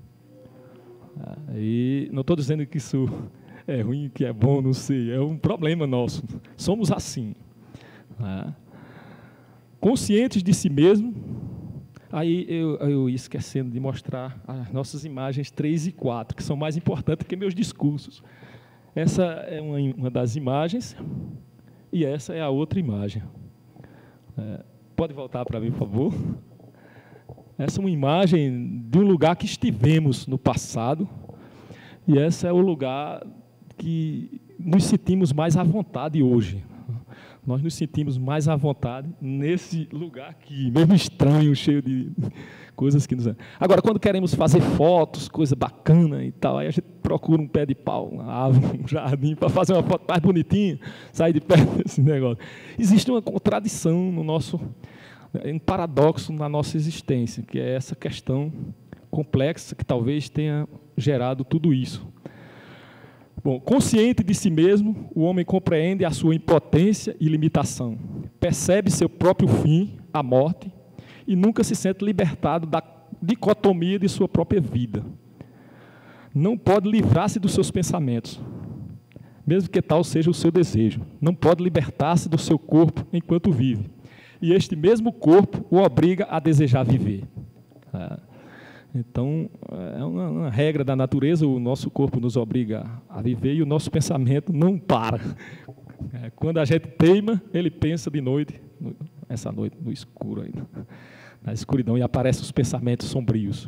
E não estou dizendo que isso é ruim, que é bom, não sei, é um problema nosso. Somos assim. Conscientes de si mesmo, aí eu, eu ia esquecendo de mostrar as nossas imagens três e quatro, que são mais importantes que meus discursos. Essa é uma, uma das imagens, e essa é a outra imagem. É, pode voltar para mim, por favor? Essa é uma imagem de um lugar que estivemos no passado, e esse é o lugar que nos sentimos mais à vontade hoje. Nós nos sentimos mais à vontade nesse lugar aqui, mesmo estranho, cheio de coisas que nos... Agora, quando queremos fazer fotos, coisa bacana e tal, aí a gente procura um pé de pau, uma árvore, um jardim, para fazer uma foto mais bonitinha, sair de perto desse negócio. Existe uma contradição no nosso... um paradoxo na nossa existência, que é essa questão complexa que talvez tenha gerado tudo isso. Bom, consciente de si mesmo, o homem compreende a sua impotência e limitação, percebe seu próprio fim, a morte, e nunca se sente libertado da dicotomia de sua própria vida. Não pode livrar-se dos seus pensamentos, mesmo que tal seja o seu desejo. Não pode libertar-se do seu corpo enquanto vive. E este mesmo corpo o obriga a desejar viver. Então, é uma, uma regra da natureza, o nosso corpo nos obriga a viver e o nosso pensamento não para. Quando a gente teima, ele pensa de noite, essa noite, no escuro ainda, na escuridão, e aparecem os pensamentos sombrios.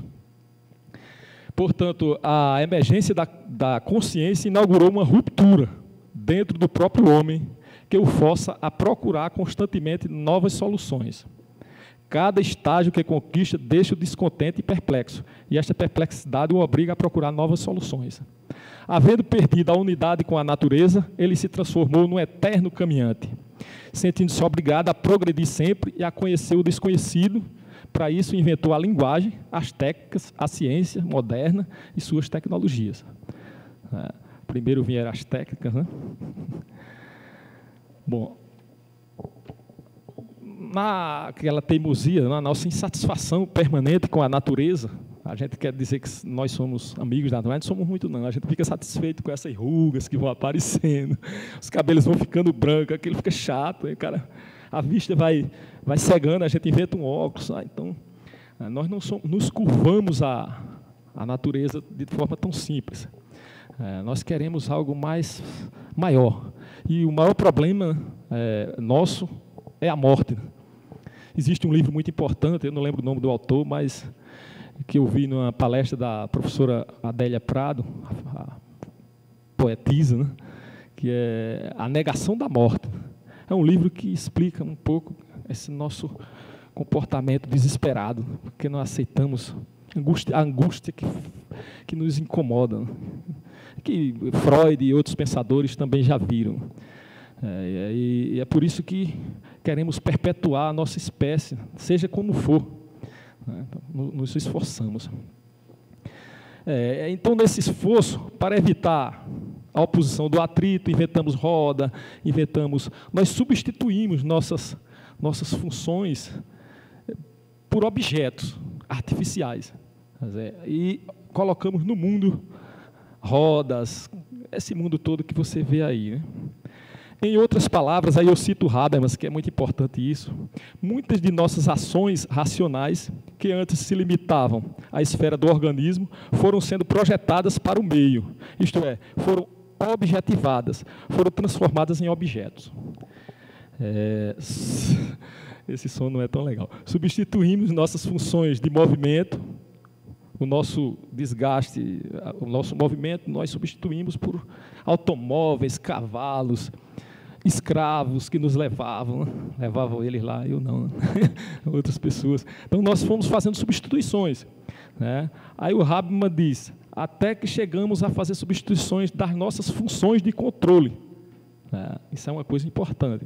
Portanto, a emergência da, da consciência inaugurou uma ruptura dentro do próprio homem, que o força a procurar constantemente novas soluções. Cada estágio que conquista deixa o descontente e perplexo, e esta perplexidade o obriga a procurar novas soluções. Havendo perdido a unidade com a natureza, ele se transformou num eterno caminhante, sentindo-se obrigado a progredir sempre e a conhecer o desconhecido. Para isso, inventou a linguagem, as técnicas, a ciência moderna e suas tecnologias. Primeiro vieram as técnicas, né? Bom, naquela teimosia, na nossa insatisfação permanente com a natureza, a gente quer dizer que nós somos amigos da natureza, não somos muito não, a gente fica satisfeito com essas rugas que vão aparecendo, os cabelos vão ficando brancos, aquilo fica chato, aí, cara, a vista vai, vai cegando, a gente inventa um óculos, ah, então nós não somos, nos curvamos à, à natureza de forma tão simples. É, nós queremos algo mais maior. E o maior problema é, nosso é a morte. Existe um livro muito importante, eu não lembro o nome do autor, mas que eu vi numa palestra da professora Adélia Prado, a, a poetisa, né, que é A Negação da Morte. É um livro que explica um pouco esse nosso comportamento desesperado, porque não aceitamos angústia, a angústia que, que nos incomoda, né? Que Freud e outros pensadores também já viram. É, e, e é por isso que queremos perpetuar a nossa espécie, seja como for, né? Nos esforçamos. É, então, nesse esforço, para evitar a oposição do atrito, inventamos roda, inventamos, nós substituímos nossas, nossas funções por objetos artificiais. E colocamos no mundo rodas, esse mundo todo que você vê aí, né? Em outras palavras, aí eu cito Habermas, que é muito importante isso, muitas de nossas ações racionais, que antes se limitavam à esfera do organismo, foram sendo projetadas para o meio, isto é, foram objetivadas, foram transformadas em objetos. É, esse som não é tão legal. Substituímos nossas funções de movimento, o nosso desgaste, o nosso movimento, nós substituímos por automóveis, cavalos, escravos que nos levavam, né? Levavam eles lá, eu não, né? Outras pessoas. Então, nós fomos fazendo substituições, né? Aí o Habermas diz, até que chegamos a fazer substituições das nossas funções de controle. É, isso é uma coisa importante,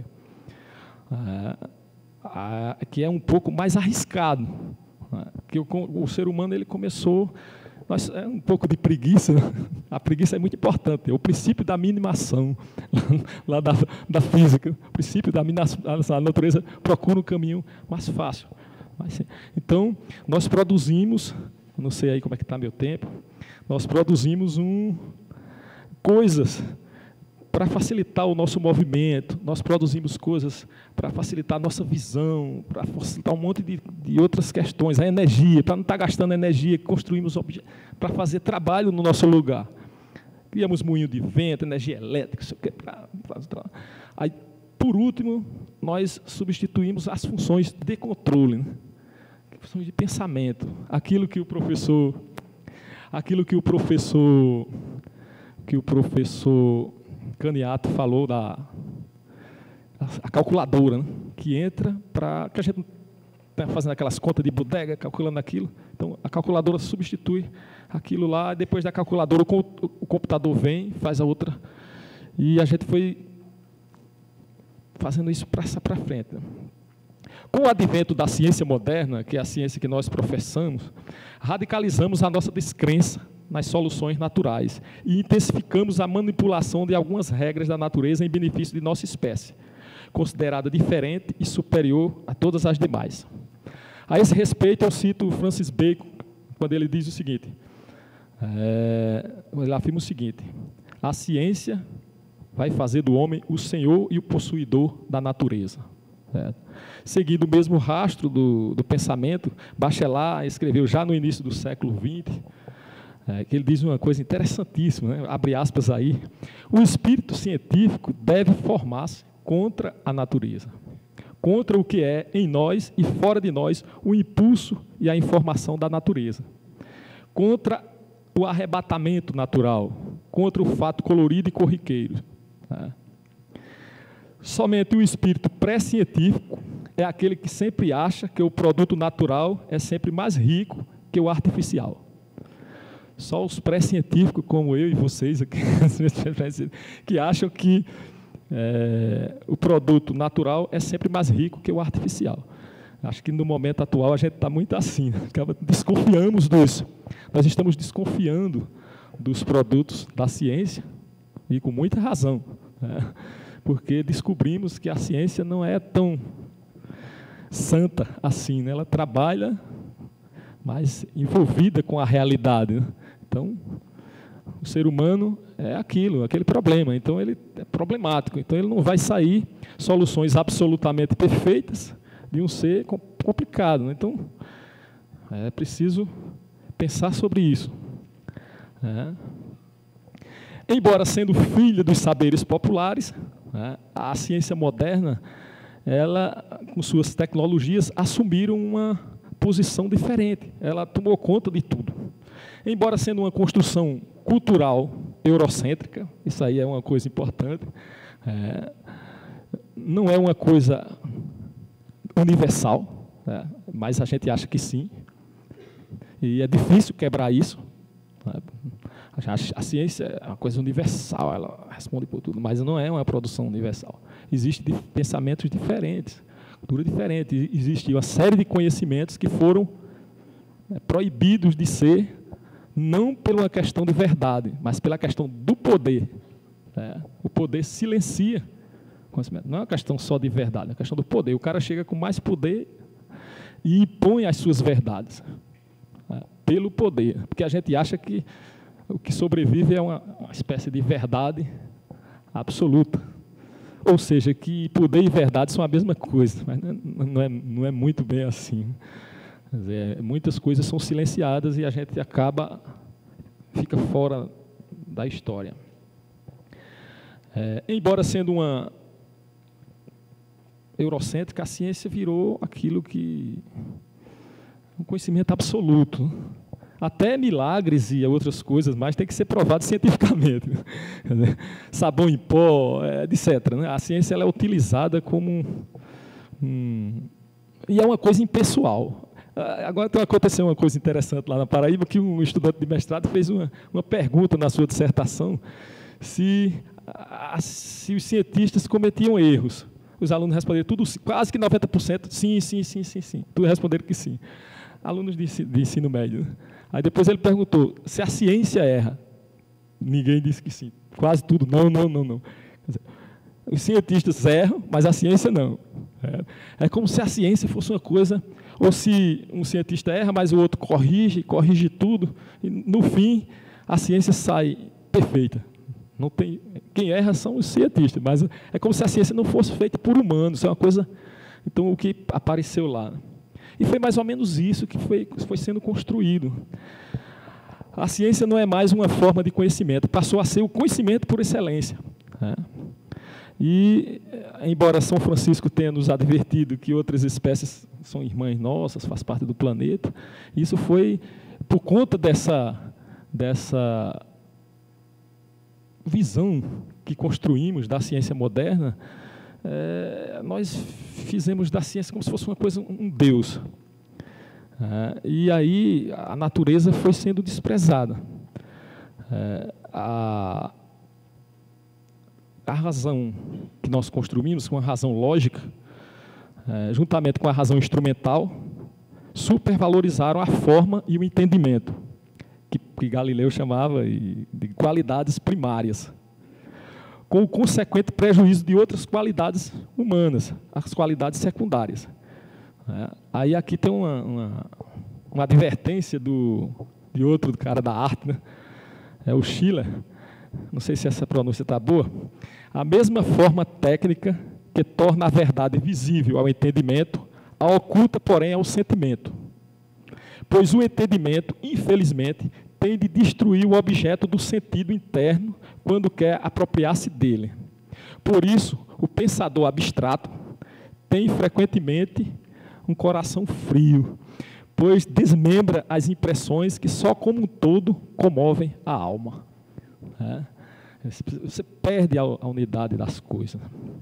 é, a, que é um pouco mais arriscado, é, que o, o ser humano ele começou, nós, é um pouco de preguiça, né? A preguiça é muito importante, é o princípio da minimação, lá da, da física, o princípio da minimação, a natureza procura um caminho mais fácil. Mas, então, nós produzimos, não sei aí como é que está meu tempo, nós produzimos um, coisas para facilitar o nosso movimento, nós produzimos coisas para facilitar a nossa visão, para facilitar um monte de, de outras questões, a energia, para não estar gastando energia, construímos para fazer trabalho no nosso lugar. Criamos moinho de vento, energia elétrica, isso aqui, pra, pra, pra. Aí, por último, nós substituímos as funções de controle, né? Funções de pensamento, aquilo que o professor, aquilo que o professor, que o professor Caniato falou da a calculadora, né? Que entra para que a gente está fazendo aquelas contas de bodega, calculando aquilo. Então, a calculadora substitui aquilo lá, depois da calculadora o, o computador vem, faz a outra, e a gente foi fazendo isso para frente, né? Com o advento da ciência moderna, que é a ciência que nós professamos, radicalizamos a nossa descrença nas soluções naturais e intensificamos a manipulação de algumas regras da natureza em benefício de nossa espécie, considerada diferente e superior a todas as demais. A esse respeito, eu cito o Francis Bacon, quando ele diz o seguinte, é, ele afirma o seguinte, a ciência vai fazer do homem o senhor e o possuidor da natureza. É. Seguindo o mesmo rastro do, do pensamento, Bachelard escreveu já no início do século vinte, é, que ele diz uma coisa interessantíssima, né? Abre aspas aí, o espírito científico deve formar-se contra a natureza, contra o que é em nós e fora de nós o impulso e a informação da natureza, contra o arrebatamento natural, contra o fato colorido e corriqueiro. Né? Somente o espírito pré-científico é aquele que sempre acha que o produto natural é sempre mais rico que o artificial. Só os pré-científicos, como eu e vocês aqui, que acham que é, o produto natural é sempre mais rico que o artificial. Acho que no momento atual a gente está muito assim, desconfiamos disso. Nós estamos desconfiando dos produtos da ciência, e com muita razão, né? Porque descobrimos que a ciência não é tão santa assim, né? Ela trabalha mais envolvida com a realidade, né? Então, o ser humano é aquilo, aquele problema, então ele é problemático, então ele não vai sair soluções absolutamente perfeitas de um ser complicado, né? Então, é preciso pensar sobre isso. É. Embora sendo filha dos saberes populares, né, a ciência moderna, ela, com suas tecnologias, assumiram uma posição diferente. Ela tomou conta de tudo. Embora sendo uma construção cultural eurocêntrica, isso aí é uma coisa importante, é, não é uma coisa universal, né, mas a gente acha que sim. E é difícil quebrar isso. Né. A, a ciência é uma coisa universal, ela responde por tudo, mas não é uma produção universal. Existem pensamentos diferentes, cultura diferente. Existe uma série de conhecimentos que foram, né, proibidos de ser, não pela questão de verdade, mas pela questão do poder. Né? O poder silencia conhecimento. Não é uma questão só de verdade, é uma questão do poder. O cara chega com mais poder e impõe as suas verdades, né, pelo poder, porque a gente acha que o que sobrevive é uma, uma espécie de verdade absoluta. Ou seja, que poder e verdade são a mesma coisa, mas não é, não é muito bem assim. Quer dizer, muitas coisas são silenciadas e a gente acaba, fica fora da história. É, embora sendo uma eurocêntrica, a ciência virou aquilo que... um conhecimento absoluto. até milagres e outras coisas, mas tem que ser provado cientificamente. Sabão em pó, etcétera, né? A ciência ela é utilizada como um, um... E é uma coisa impessoal. Agora então, aconteceu uma coisa interessante lá na Paraíba, que um estudante de mestrado fez uma, uma pergunta na sua dissertação se, se os cientistas cometiam erros. Os alunos responderam tudo, quase que noventa por cento, sim, sim, sim, sim, sim. Tudo responderam que sim. Alunos de, de ensino médio. Aí depois ele perguntou se a ciência erra. Ninguém disse que sim. Quase tudo, não, não, não, não. Quer dizer, os cientistas erram, mas a ciência não. É, é como se a ciência fosse uma coisa, ou se um cientista erra, mas o outro corrige, corrige tudo, e no fim a ciência sai perfeita. Não tem, quem erra são os cientistas, mas é como se a ciência não fosse feita por humanos, é uma coisa. Então, o que apareceu lá. E foi mais ou menos isso que foi, foi sendo construído. A ciência não é mais uma forma de conhecimento, passou a ser o conhecimento por excelência. Né? E, embora São Francisco tenha nos advertido que outras espécies são irmãs nossas, faz parte do planeta, isso foi por conta dessa, dessa visão que construímos da ciência moderna. É, nós fizemos da ciência como se fosse uma coisa, um Deus. É, e aí a natureza foi sendo desprezada. É, a, a razão que nós construímos, com a razão lógica, é, juntamente com a razão instrumental, supervalorizaram a forma e o entendimento, que, que Galileu chamava de qualidades primárias, com o consequente prejuízo de outras qualidades humanas, as qualidades secundárias. É, aí aqui tem uma, uma, uma advertência do, de outro cara da arte, né? É o Schiller, não sei se essa pronúncia está boa, a mesma forma técnica que torna a verdade visível ao entendimento, a oculta, porém, ao sentimento. Pois o entendimento, infelizmente, tem de destruir o objeto do sentido interno quando quer apropriar-se dele. Por isso, o pensador abstrato tem frequentemente um coração frio, pois desmembra as impressões que só como um todo comovem a alma. É. Você perde a unidade das coisas.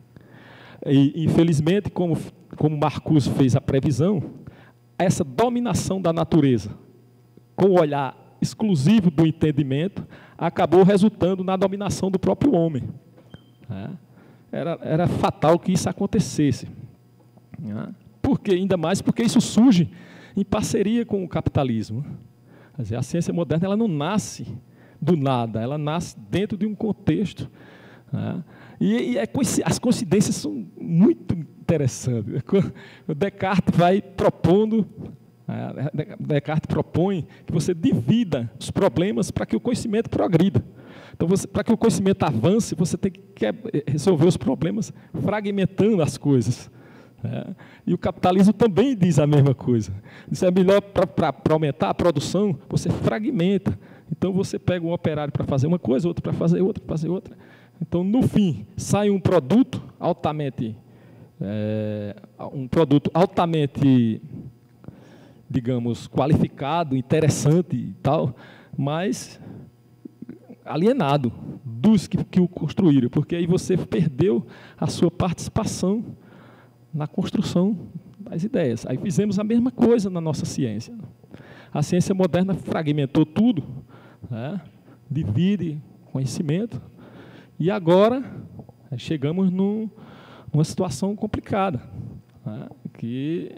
E, infelizmente, como, como Marcuse fez a previsão, essa dominação da natureza, com o olhar exclusivo do entendimento, acabou resultando na dominação do próprio homem. É. Era, era fatal que isso acontecesse. É. Porque, ainda mais porque isso surge em parceria com o capitalismo. Quer dizer, a ciência moderna ela não nasce do nada, ela nasce dentro de um contexto. É. E, e é, as coincidências são muito interessantes. O Descartes vai propondo, é, Descartes propõe que você divida os problemas para que o conhecimento progrida. Então, para que o conhecimento avance, você tem que resolver os problemas fragmentando as coisas. É. E o capitalismo também diz a mesma coisa. Isso é melhor para aumentar a produção, você fragmenta. Então, você pega um operário para fazer uma coisa, outro para fazer outra, para fazer outra. Então, no fim, sai um produto altamente, é, um produto altamente, digamos, qualificado, interessante e tal, mas alienado dos que, que o construíram, porque aí você perdeu a sua participação na construção das ideias. Aí fizemos a mesma coisa na nossa ciência. A ciência moderna fragmentou tudo, né? Divide conhecimento, e agora chegamos num, numa situação complicada, né? Que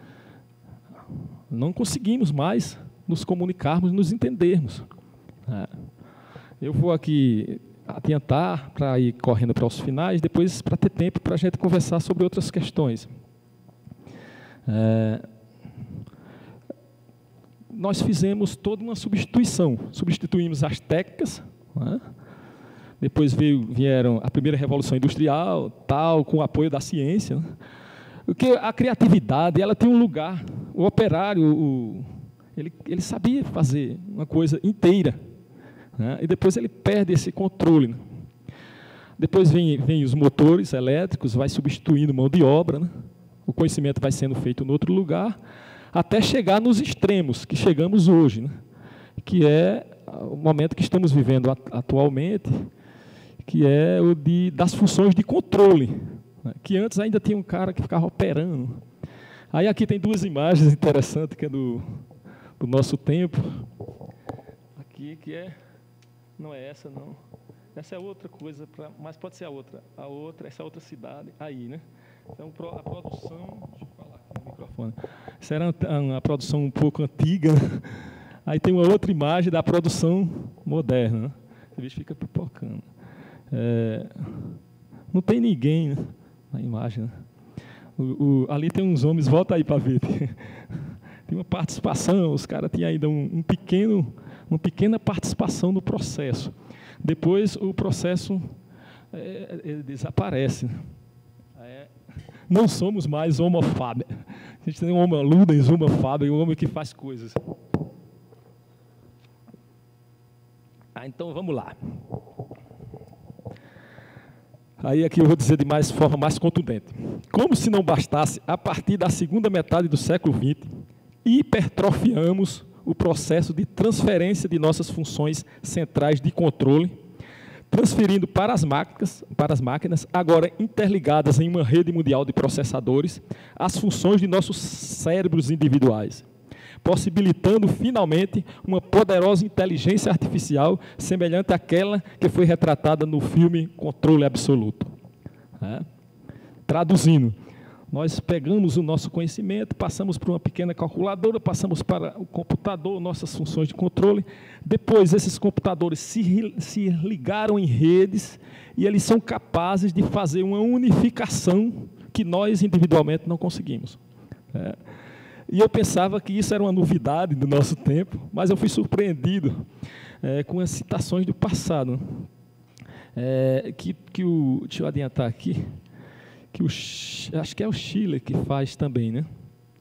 não conseguimos mais nos comunicarmos, nos entendermos. Né? Eu vou aqui adiantar para ir correndo para os finais, depois para ter tempo para a gente conversar sobre outras questões. É, nós fizemos toda uma substituição, substituímos as técnicas, né? Depois veio, vieram a primeira revolução industrial, tal, com o apoio da ciência, né? Porque a criatividade, ela tem um lugar, o operário, o, ele, ele sabia fazer uma coisa inteira, né? E depois ele perde esse controle, né? Depois vem, vem os motores elétricos, vai substituindo mão de obra, né? O conhecimento vai sendo feito em outro lugar, até chegar nos extremos que chegamos hoje, né? que é o momento que estamos vivendo atualmente, que é o de, das funções de controle, né? Que antes ainda tinha um cara que ficava operando. Aí aqui tem duas imagens interessantes, que é do, do nosso tempo. Aqui, que é... Não é essa, não. Essa é outra coisa, pra, mas pode ser a outra. A outra, essa é outra cidade, aí, né? Então, a produção... Deixa eu falar aqui no microfone. Essa era uma, uma produção um pouco antiga, né? Aí tem uma outra imagem da produção moderna, né? O bicho fica pipocando. É, não tem ninguém, né, na imagem, né? O, o, ali tem uns homens, volta aí para ver. Tem uma participação, os caras tinham ainda um, um pequeno, uma pequena participação no processo. Depois o processo é, ele desaparece. É, não somos mais homofábicos. A gente tem um homem ludens, homofábico, um homem que faz coisas. Ah, então vamos lá. Aí aqui eu vou dizer de mais forma mais contundente. Como se não bastasse, a partir da segunda metade do século vinte, hipertrofiamos o processo de transferência de nossas funções centrais de controle, transferindo para as máquinas, para as máquinas, agora interligadas em uma rede mundial de processadores, as funções de nossos cérebros individuais, possibilitando, finalmente, uma poderosa inteligência artificial semelhante àquela que foi retratada no filme Controle Absoluto. É. Traduzindo, nós pegamos o nosso conhecimento, passamos por uma pequena calculadora, passamos para o computador, nossas funções de controle. Depois, esses computadores se, se ligaram em redes e eles são capazes de fazer uma unificação que nós, individualmente, não conseguimos. É. E eu pensava que isso era uma novidade do nosso tempo, mas eu fui surpreendido é, com as citações do passado. É, que, que o, deixa eu adiantar aqui, que o, acho que é o Chile que faz também, né?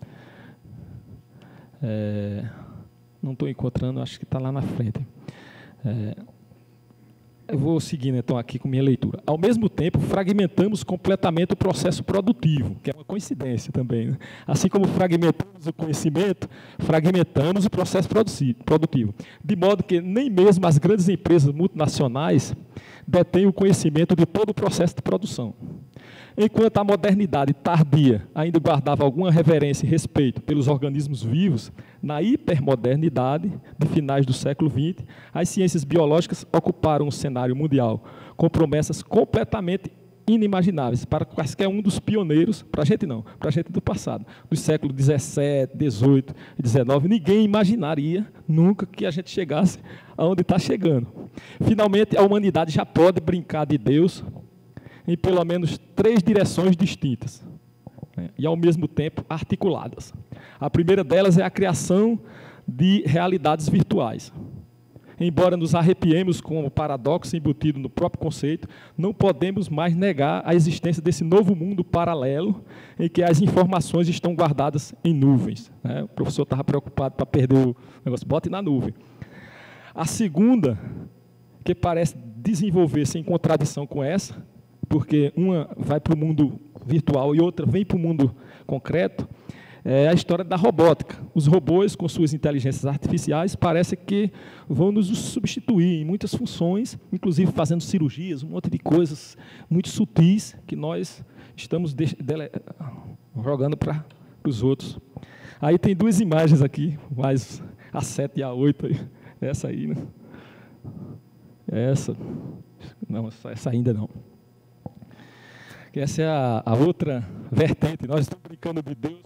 É, não estou encontrando, acho que está lá na frente. É, eu vou seguindo, então, aqui com minha leitura. Ao mesmo tempo, fragmentamos completamente o processo produtivo, que é uma coincidência também, né? Assim como fragmentamos o conhecimento, fragmentamos o processo produtivo, de modo que nem mesmo as grandes empresas multinacionais detêm o conhecimento de todo o processo de produção. Enquanto a modernidade tardia ainda guardava alguma reverência e respeito pelos organismos vivos, na hipermodernidade de finais do século vinte, as ciências biológicas ocuparam o cenário mundial com promessas completamente inimagináveis para quaisquer um dos pioneiros, para a gente não, para a gente do passado, dos séculos dezessete, dezoito e dezenove, ninguém imaginaria nunca que a gente chegasse aonde está chegando. Finalmente, a humanidade já pode brincar de Deus em pelo menos três direções distintas, né, e, ao mesmo tempo, articuladas. A primeira delas é a criação de realidades virtuais. Embora nos arrepiemos com o paradoxo embutido no próprio conceito, não podemos mais negar a existência desse novo mundo paralelo em que as informações estão guardadas em nuvens, né? O professor estava preocupado para perder o negócio, bote na nuvem. A segunda, que parece desenvolver-se em contradição com essa, porque uma vai para o mundo virtual e outra vem para o mundo concreto, é a história da robótica. Os robôs, com suas inteligências artificiais, parece que vão nos substituir em muitas funções, inclusive fazendo cirurgias, um monte de coisas muito sutis que nós estamos de, de, jogando para os outros. Aí tem duas imagens aqui, mais a sete e a oito, aí. Essa aí, né? Essa. Não, essa ainda não. Essa é a, a outra vertente. Nós estamos brincando de Deus.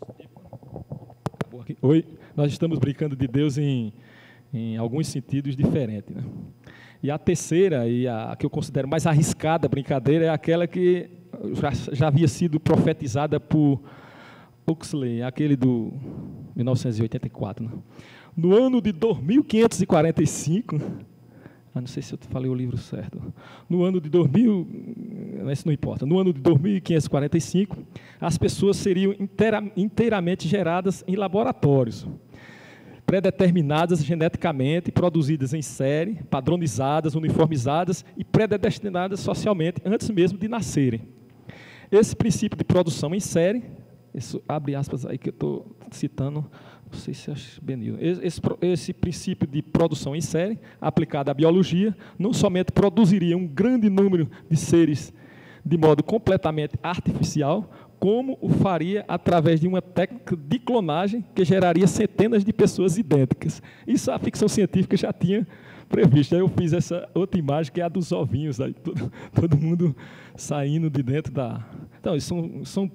Oi, nós estamos brincando de Deus em, em alguns sentidos diferentes, né? E a terceira, e a, a que eu considero mais arriscada brincadeira, é aquela que já, já havia sido profetizada por Huxley, aquele do mil novecentos e oitenta e quatro. Né? No ano de dois mil quinhentos e quarenta e cinco, ah, não sei se eu falei o livro certo, no ano de dois mil, isso não importa, no ano de dois mil quinhentos e quarenta e cinco, as pessoas seriam inteira, inteiramente geradas em laboratórios, predeterminadas geneticamente, produzidas em série, padronizadas, uniformizadas e predestinadas socialmente antes mesmo de nascerem. Esse princípio de produção em série, isso abre aspas aí que eu estou citando não sei se acho Benil, esse, esse princípio de produção em série, aplicado à biologia, não somente produziria um grande número de seres de modo completamente artificial, como o faria através de uma técnica de clonagem que geraria centenas de pessoas idênticas. Isso a ficção científica já tinha previsto. Aí eu fiz essa outra imagem, que é a dos ovinhos, aí, todo, todo mundo saindo de dentro da... Então, são, são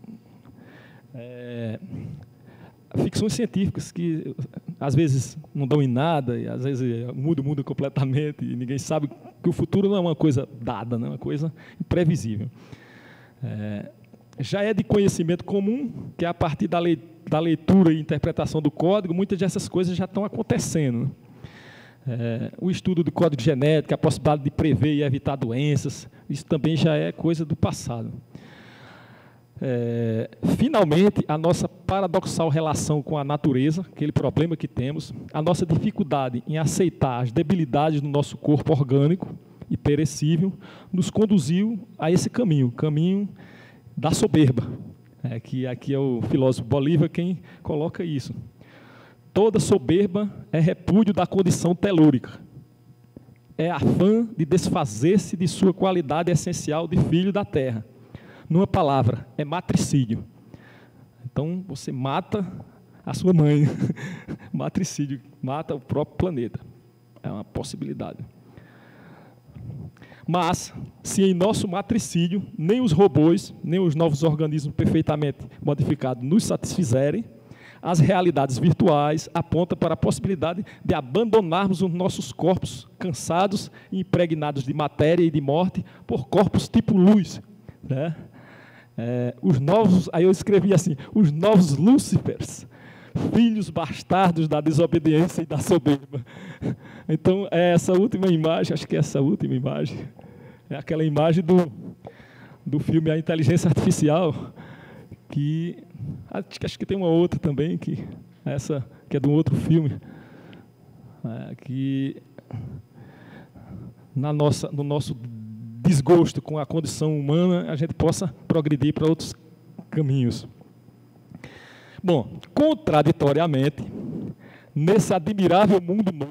é, ficções científicas que, às vezes, não dão em nada, e às vezes muda o mundo completamente, e ninguém sabe que o futuro não é uma coisa dada, não é uma coisa imprevisível. É, já é de conhecimento comum que, a partir da, lei, da leitura e interpretação do código, muitas dessas coisas já estão acontecendo. É, o estudo de código genético, a possibilidade de prever e evitar doenças, isso também já é coisa do passado. É, finalmente, a nossa paradoxal relação com a natureza, aquele problema que temos, a nossa dificuldade em aceitar as debilidades do nosso corpo orgânico e perecível, nos conduziu a esse caminho, caminho da soberba, é, que aqui é o filósofo Bolívar quem coloca isso. Toda soberba é repúdio da condição telúrica, é afã de desfazer-se de sua qualidade essencial de filho da terra. Numa palavra, é matricídio. Então, você mata a sua mãe, matricídio, mata o próprio planeta. É uma possibilidade. Mas, se em nosso matricídio, nem os robôs, nem os novos organismos perfeitamente modificados nos satisfizerem, as realidades virtuais apontam para a possibilidade de abandonarmos os nossos corpos cansados e impregnados de matéria e de morte por corpos tipo luz, né? É, os novos, aí eu escrevi assim, os novos Lúcifers, filhos bastardos da desobediência e da soberba. Então, é essa última imagem, acho que é essa última imagem, é aquela imagem do, do filme A Inteligência Artificial, que acho que tem uma outra também, que, essa, que é de um outro filme, é, que na nossa, no nosso desgosto com a condição humana, a gente possa progredir para outros caminhos. Bom, contraditoriamente, nesse admirável mundo novo,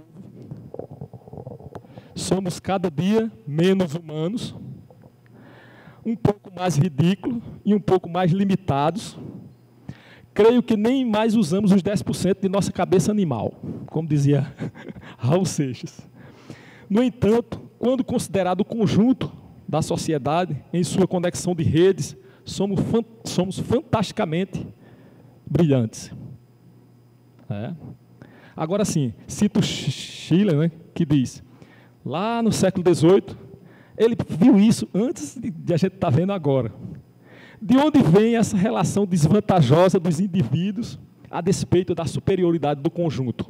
somos cada dia menos humanos, um pouco mais ridículos e um pouco mais limitados. Creio que nem mais usamos os dez por cento de nossa cabeça animal, como dizia Raul Seixas. No entanto, quando considerado o conjunto da sociedade, em sua conexão de redes, somos, somos fantasticamente brilhantes. É. Agora sim, cito Schiller, né, que diz, lá no século dezoito, ele viu isso antes de a gente estar vendo agora. De onde vem essa relação desvantajosa dos indivíduos a despeito da superioridade do conjunto?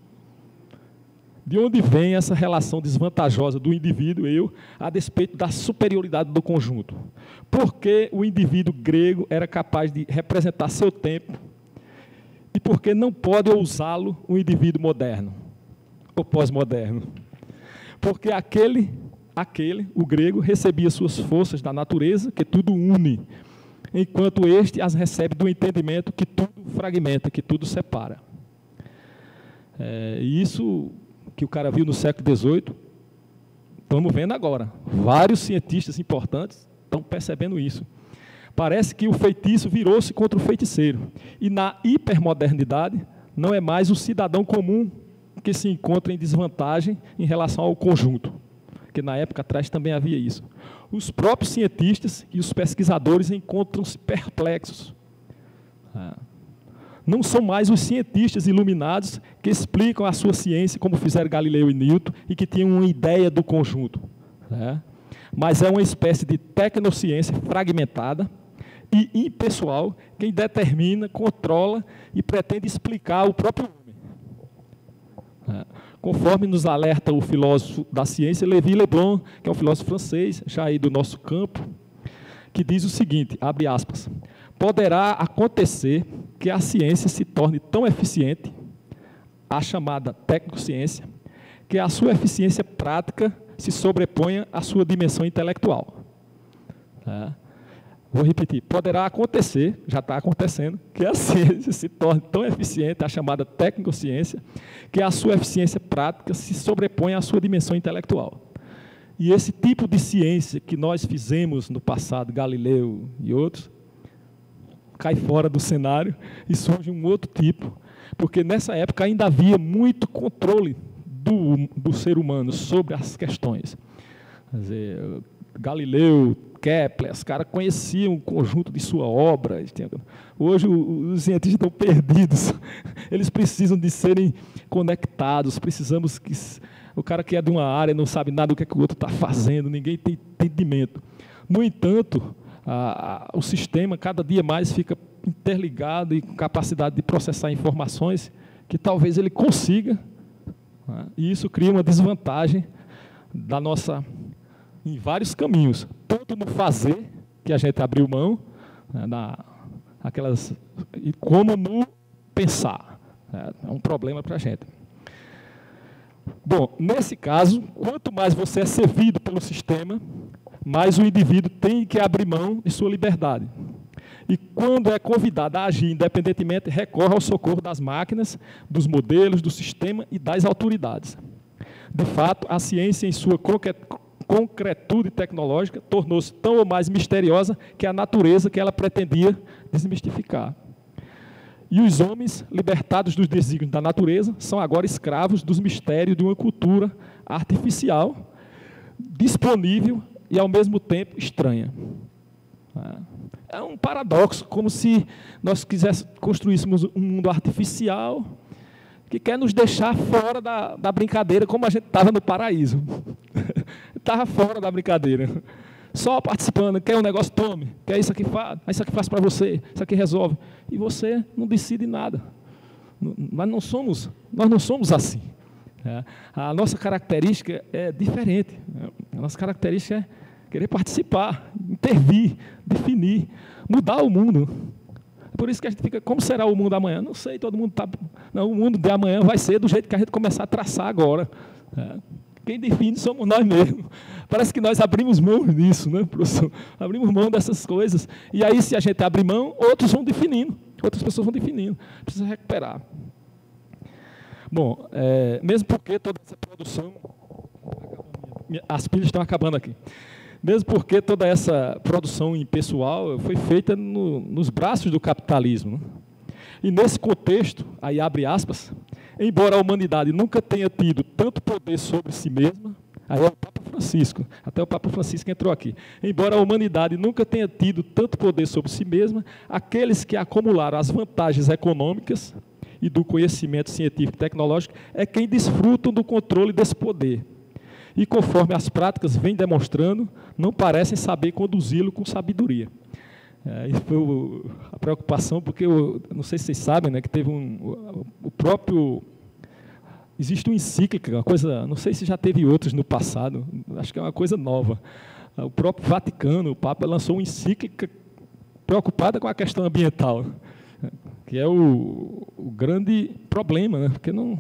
De onde vem essa relação desvantajosa do indivíduo, eu, a despeito da superioridade do conjunto? Porque o indivíduo grego era capaz de representar seu tempo e porque não pode usá-lo um indivíduo moderno ou pós-moderno? Porque aquele, aquele, o grego, recebia suas forças da natureza, que tudo une, enquanto este as recebe do entendimento que tudo fragmenta, que tudo separa. É, e isso que o cara viu no século dezoito, estamos vendo agora. Vários cientistas importantes estão percebendo isso. Parece que o feitiço virou-se contra o feiticeiro. E na hipermodernidade, não é mais o cidadão comum que se encontra em desvantagem em relação ao conjunto. Porque na época atrás também havia isso. Os próprios cientistas e os pesquisadores encontram-se perplexos. Ah. Não são mais os cientistas iluminados que explicam a sua ciência, como fizeram Galileu e Newton, e que tinham uma ideia do conjunto. Né? Mas é uma espécie de tecnociência fragmentada e impessoal, quem determina, controla e pretende explicar o próprio homem. Né? Conforme nos alerta o filósofo da ciência, Levi Leblon, que é um filósofo francês, já aí do nosso campo, que diz o seguinte, abre aspas, poderá acontecer que a ciência se torne tão eficiente, a chamada tecnociência, que a sua eficiência prática se sobreponha à sua dimensão intelectual. É. Vou repetir, poderá acontecer, já está acontecendo, que a ciência se torne tão eficiente, a chamada tecnociência, que a sua eficiência prática se sobrepõe à sua dimensão intelectual. E esse tipo de ciência que nós fizemos no passado, Galileu e outros, cai fora do cenário e surge um outro tipo, porque nessa época ainda havia muito controle do, do ser humano sobre as questões. Quer dizer, Galileu, Kepler, os caras conheciam o conjunto de sua obra. Hoje os cientistas estão perdidos, eles precisam de serem conectados, precisamos que o cara que é de uma área não sabe nada do que, é que o outro está fazendo, ninguém tem entendimento. No entanto, a, a, o sistema cada dia mais fica interligado e com capacidade de processar informações que talvez ele consiga, né? E isso cria uma desvantagem da nossa, em vários caminhos, tanto no fazer, que a gente abriu mão, né, na, aquelas, como no pensar. Né? É um problema para a gente. Bom, nesse caso, quanto mais você é servido pelo sistema, mais o indivíduo tem que abrir mão de sua liberdade. E quando é convidado a agir independentemente, recorre ao socorro das máquinas, dos modelos, do sistema e das autoridades. De fato, a ciência, em sua concretude tecnológica, tornou-se tão ou mais misteriosa que a natureza que ela pretendia desmistificar. E os homens, libertados dos desígnios da natureza, são agora escravos dos mistérios de uma cultura artificial, disponível e, ao mesmo tempo, estranha. É um paradoxo, como se nós quiséssemos construíssemos um mundo artificial que quer nos deixar fora da, da brincadeira, como a gente estava no paraíso. Estava fora da brincadeira. Só participando, quer um negócio, tome, quer isso aqui, faz, isso aqui faz para você, isso aqui resolve. E você não decide nada. Nós não somos, nós não somos assim. É. A nossa característica é diferente. A nossa característica é querer participar, intervir, definir, mudar o mundo. Por isso que a gente fica, como será o mundo amanhã? Não sei, todo mundo está... Não, o mundo de amanhã vai ser do jeito que a gente começar a traçar agora. É. Quem define somos nós mesmos. Parece que nós abrimos mão disso, né, professor? Abrimos mão dessas coisas. E aí, se a gente abrir mão, outros vão definindo. Outras pessoas vão definindo. Precisa recuperar. Bom, é, mesmo porque toda essa produção... As pilhas estão acabando aqui. Mesmo porque toda essa produção impessoal foi feita no, nos braços do capitalismo. E nesse contexto, aí abre aspas, embora a humanidade nunca tenha tido tanto poder sobre si mesma, aí é o Papa Francisco, até o Papa Francisco entrou aqui, embora a humanidade nunca tenha tido tanto poder sobre si mesma, aqueles que acumularam as vantagens econômicas e do conhecimento científico e tecnológico é quem desfrutam do controle desse poder. E, conforme as práticas vêm demonstrando, não parecem saber conduzi-lo com sabedoria. É, isso foi o, a preocupação, porque, eu não sei se vocês sabem, né, que teve um, o, o próprio... Existe uma encíclica, uma coisa, não sei se já teve outras no passado, acho que é uma coisa nova. O próprio Vaticano, o Papa, lançou uma encíclica preocupada com a questão ambiental, que é o, o grande problema, né, porque não...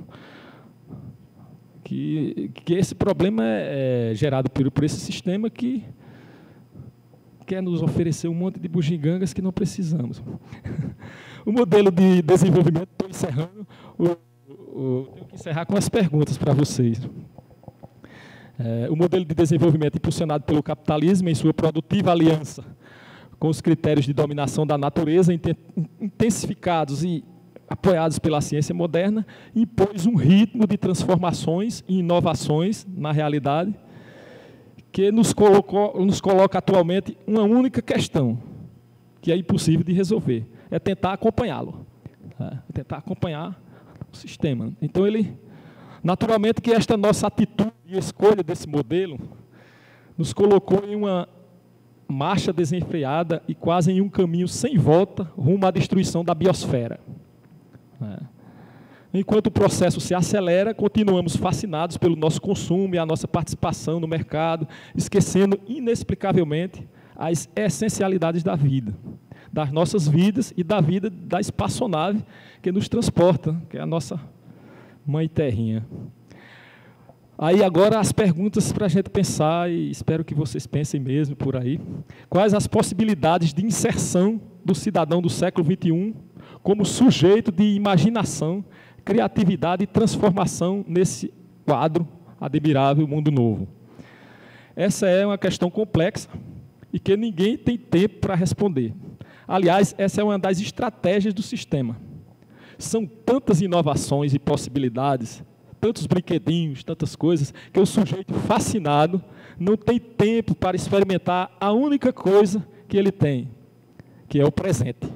Que, que esse problema é, é gerado por, por esse sistema que quer nos oferecer um monte de bugigangas que não precisamos. O modelo de desenvolvimento, estou encerrando, o, o, tenho que encerrar com as perguntas para vocês. É, o modelo de desenvolvimento impulsionado pelo capitalismo em sua produtiva aliança com os critérios de dominação da natureza intensificados e apoiados pela ciência moderna, impôs um ritmo de transformações e inovações na realidade que nos, colocou, nos coloca atualmente uma única questão, que é impossível de resolver, é tentar acompanhá-lo, é tentar acompanhar o sistema. Então, ele, naturalmente que esta nossa atitude e escolha desse modelo nos colocou em uma marcha desenfreada e quase em um caminho sem volta rumo à destruição da biosfera. É. Enquanto o processo se acelera, continuamos fascinados pelo nosso consumo e a nossa participação no mercado, esquecendo inexplicavelmente as essencialidades da vida, das nossas vidas e da vida da espaçonave que nos transporta, que é a nossa mãe terrinha. Aí agora as perguntas para a gente pensar, e espero que vocês pensem mesmo por aí. Quais as possibilidades de inserção do cidadão do século vinte e um como sujeito de imaginação, criatividade e transformação nesse quadro admirável mundo novo? Essa é uma questão complexa e que ninguém tem tempo para responder. Aliás, essa é uma das estratégias do sistema. São tantas inovações e possibilidades, tantos brinquedinhos, tantas coisas, que o sujeito fascinado não tem tempo para experimentar a única coisa que ele tem, que é o presente.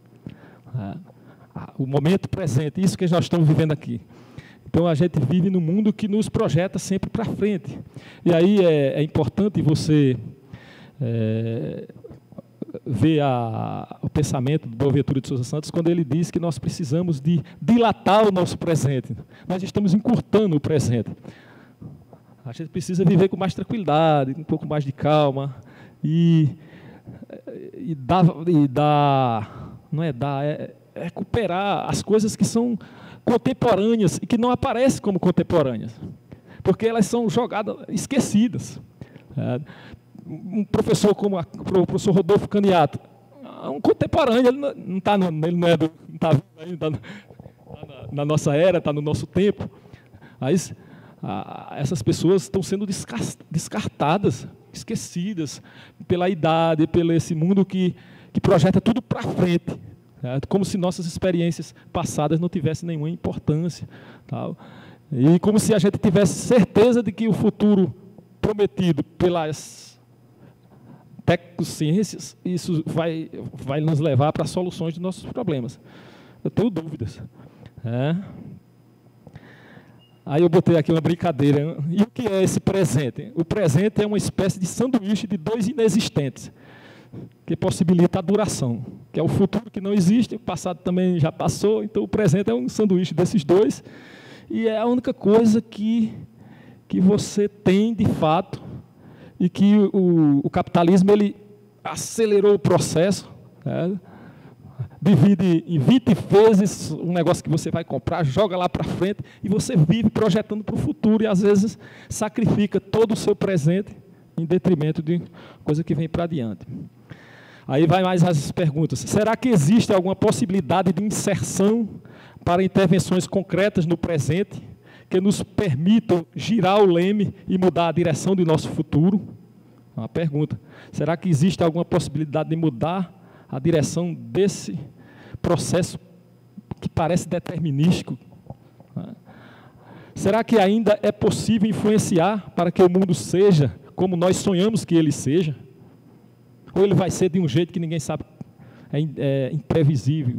O momento presente, isso que nós estamos vivendo aqui. Então, a gente vive num mundo que nos projeta sempre para frente. E aí é, é importante você é, ver a, o pensamento do Boaventura de Souza Santos quando ele diz que nós precisamos de dilatar o nosso presente. Nós estamos encurtando o presente. A gente precisa viver com mais tranquilidade, com um pouco mais de calma e, e dar, e dar, não é dar, é, é recuperar as coisas que são contemporâneas e que não aparecem como contemporâneas, porque elas são jogadas, esquecidas. É, um professor como a, o professor Rodolfo Caniato, um contemporâneo, ele não está ele não é do, não tá ainda na, na nossa era, está no nosso tempo. Mas a, essas pessoas estão sendo descartadas, esquecidas pela idade, pelo esse mundo que, que projeta tudo para frente. Como se nossas experiências passadas não tivessem nenhuma importância. Tal. E como se a gente tivesse certeza de que o futuro prometido pelas tecnociências, isso vai, vai nos levar para soluções dos nossos problemas. Eu tenho dúvidas. É. Aí eu botei aqui uma brincadeira. E o que é esse presente? O presente é uma espécie de sanduíche de dois inexistentes, que possibilita a duração, que é o futuro que não existe, o passado também já passou, então o presente é um sanduíche desses dois, e é a única coisa que, que você tem de fato, e que o, o capitalismo ele acelerou o processo, né? Divide em vinte vezes um negócio que você vai comprar, joga lá para frente, e você vive projetando para o futuro, e às vezes sacrifica todo o seu presente em detrimento de coisa que vem para adiante. Aí vai mais as perguntas. Será que existe alguma possibilidade de inserção para intervenções concretas no presente que nos permitam girar o leme e mudar a direção do nosso futuro? É uma pergunta. Será que existe alguma possibilidade de mudar a direção desse processo que parece determinístico? Será que ainda é possível influenciar para que o mundo seja como nós sonhamos que ele seja? Ou ele vai ser de um jeito que ninguém sabe, é, é imprevisível?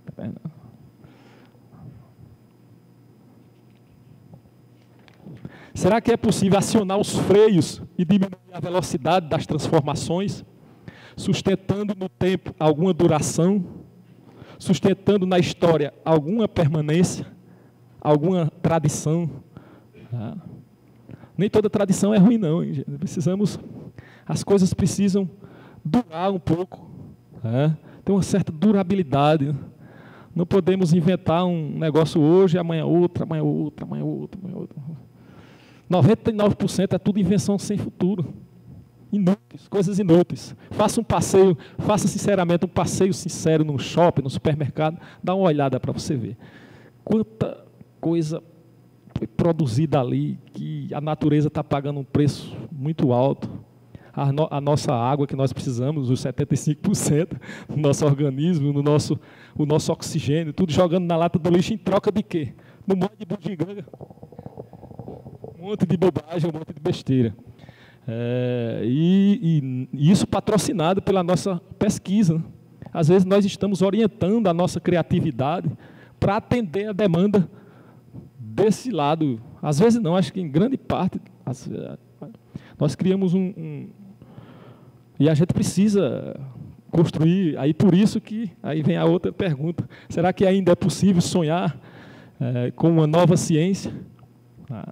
Será que é possível acionar os freios e diminuir a velocidade das transformações, sustentando no tempo alguma duração, sustentando na história alguma permanência, alguma tradição? Ah. Nem toda tradição é ruim, não, hein, gente? Precisamos, as coisas precisam durar um pouco, é? Tem uma certa durabilidade. Não podemos inventar um negócio hoje, amanhã outro, amanhã outro, amanhã outro, amanhã outro. noventa e nove por cento é tudo invenção sem futuro. Inúteis, coisas inúteis. Faça um passeio, faça sinceramente um passeio sincero no shopping, no supermercado, dá uma olhada para você ver. Quanta coisa foi produzida ali, que a natureza está pagando um preço muito alto. A, no, a nossa água que nós precisamos, os setenta e cinco por cento do nosso organismo, no nosso, o nosso oxigênio, tudo jogando na lata do lixo em troca de quê? Um monte de bugiganga, um monte de bobagem, um monte de besteira. É, e, e, e isso patrocinado pela nossa pesquisa. Às vezes nós estamos orientando a nossa criatividade para atender a demanda desse lado. Às vezes não, acho que em grande parte as, nós criamos um, um... E a gente precisa construir, aí por isso que aí vem a outra pergunta. Será que ainda é possível sonhar é, com uma nova ciência? Ah.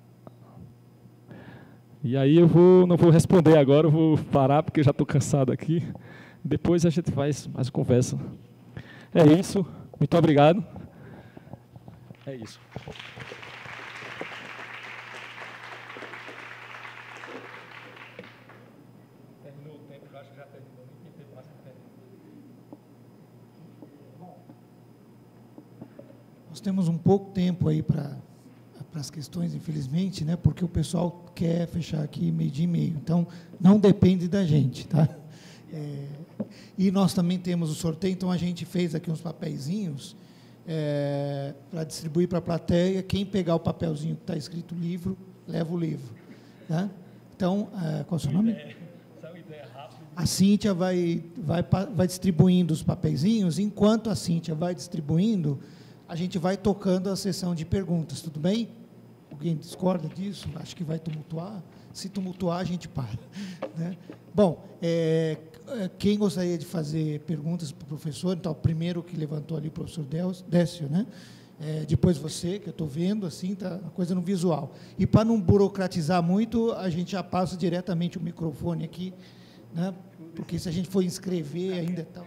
E aí eu vou, não vou responder agora, eu vou parar porque já estou cansado aqui. Depois a gente faz mais conversa. É isso, muito obrigado. É isso. Nós temos um pouco tempo aí para para as questões, infelizmente, né, porque o pessoal quer fechar aqui meio-dia e meio. Então, não depende da gente, tá? É, e nós também temos o sorteio, então a gente fez aqui uns papeizinhos é, para distribuir para a plateia. Quem pegar o papelzinho que está escrito livro, leva o livro. Tá? Então, é, qual é o seu nome? A Cíntia vai, vai, vai distribuindo os papeizinhos. Enquanto a Cíntia vai distribuindo, a gente vai tocando a sessão de perguntas, tudo bem? Alguém discorda disso? Acho que vai tumultuar. Se tumultuar, a gente para. Né? Bom, é, quem gostaria de fazer perguntas para o professor? Então, o primeiro que levantou ali, o professor Décio, né? É, depois você, que eu estou vendo, assim, está a coisa no visual. E, para não burocratizar muito, a gente já passa diretamente o microfone aqui, né? Porque se a gente for inscrever ainda tal.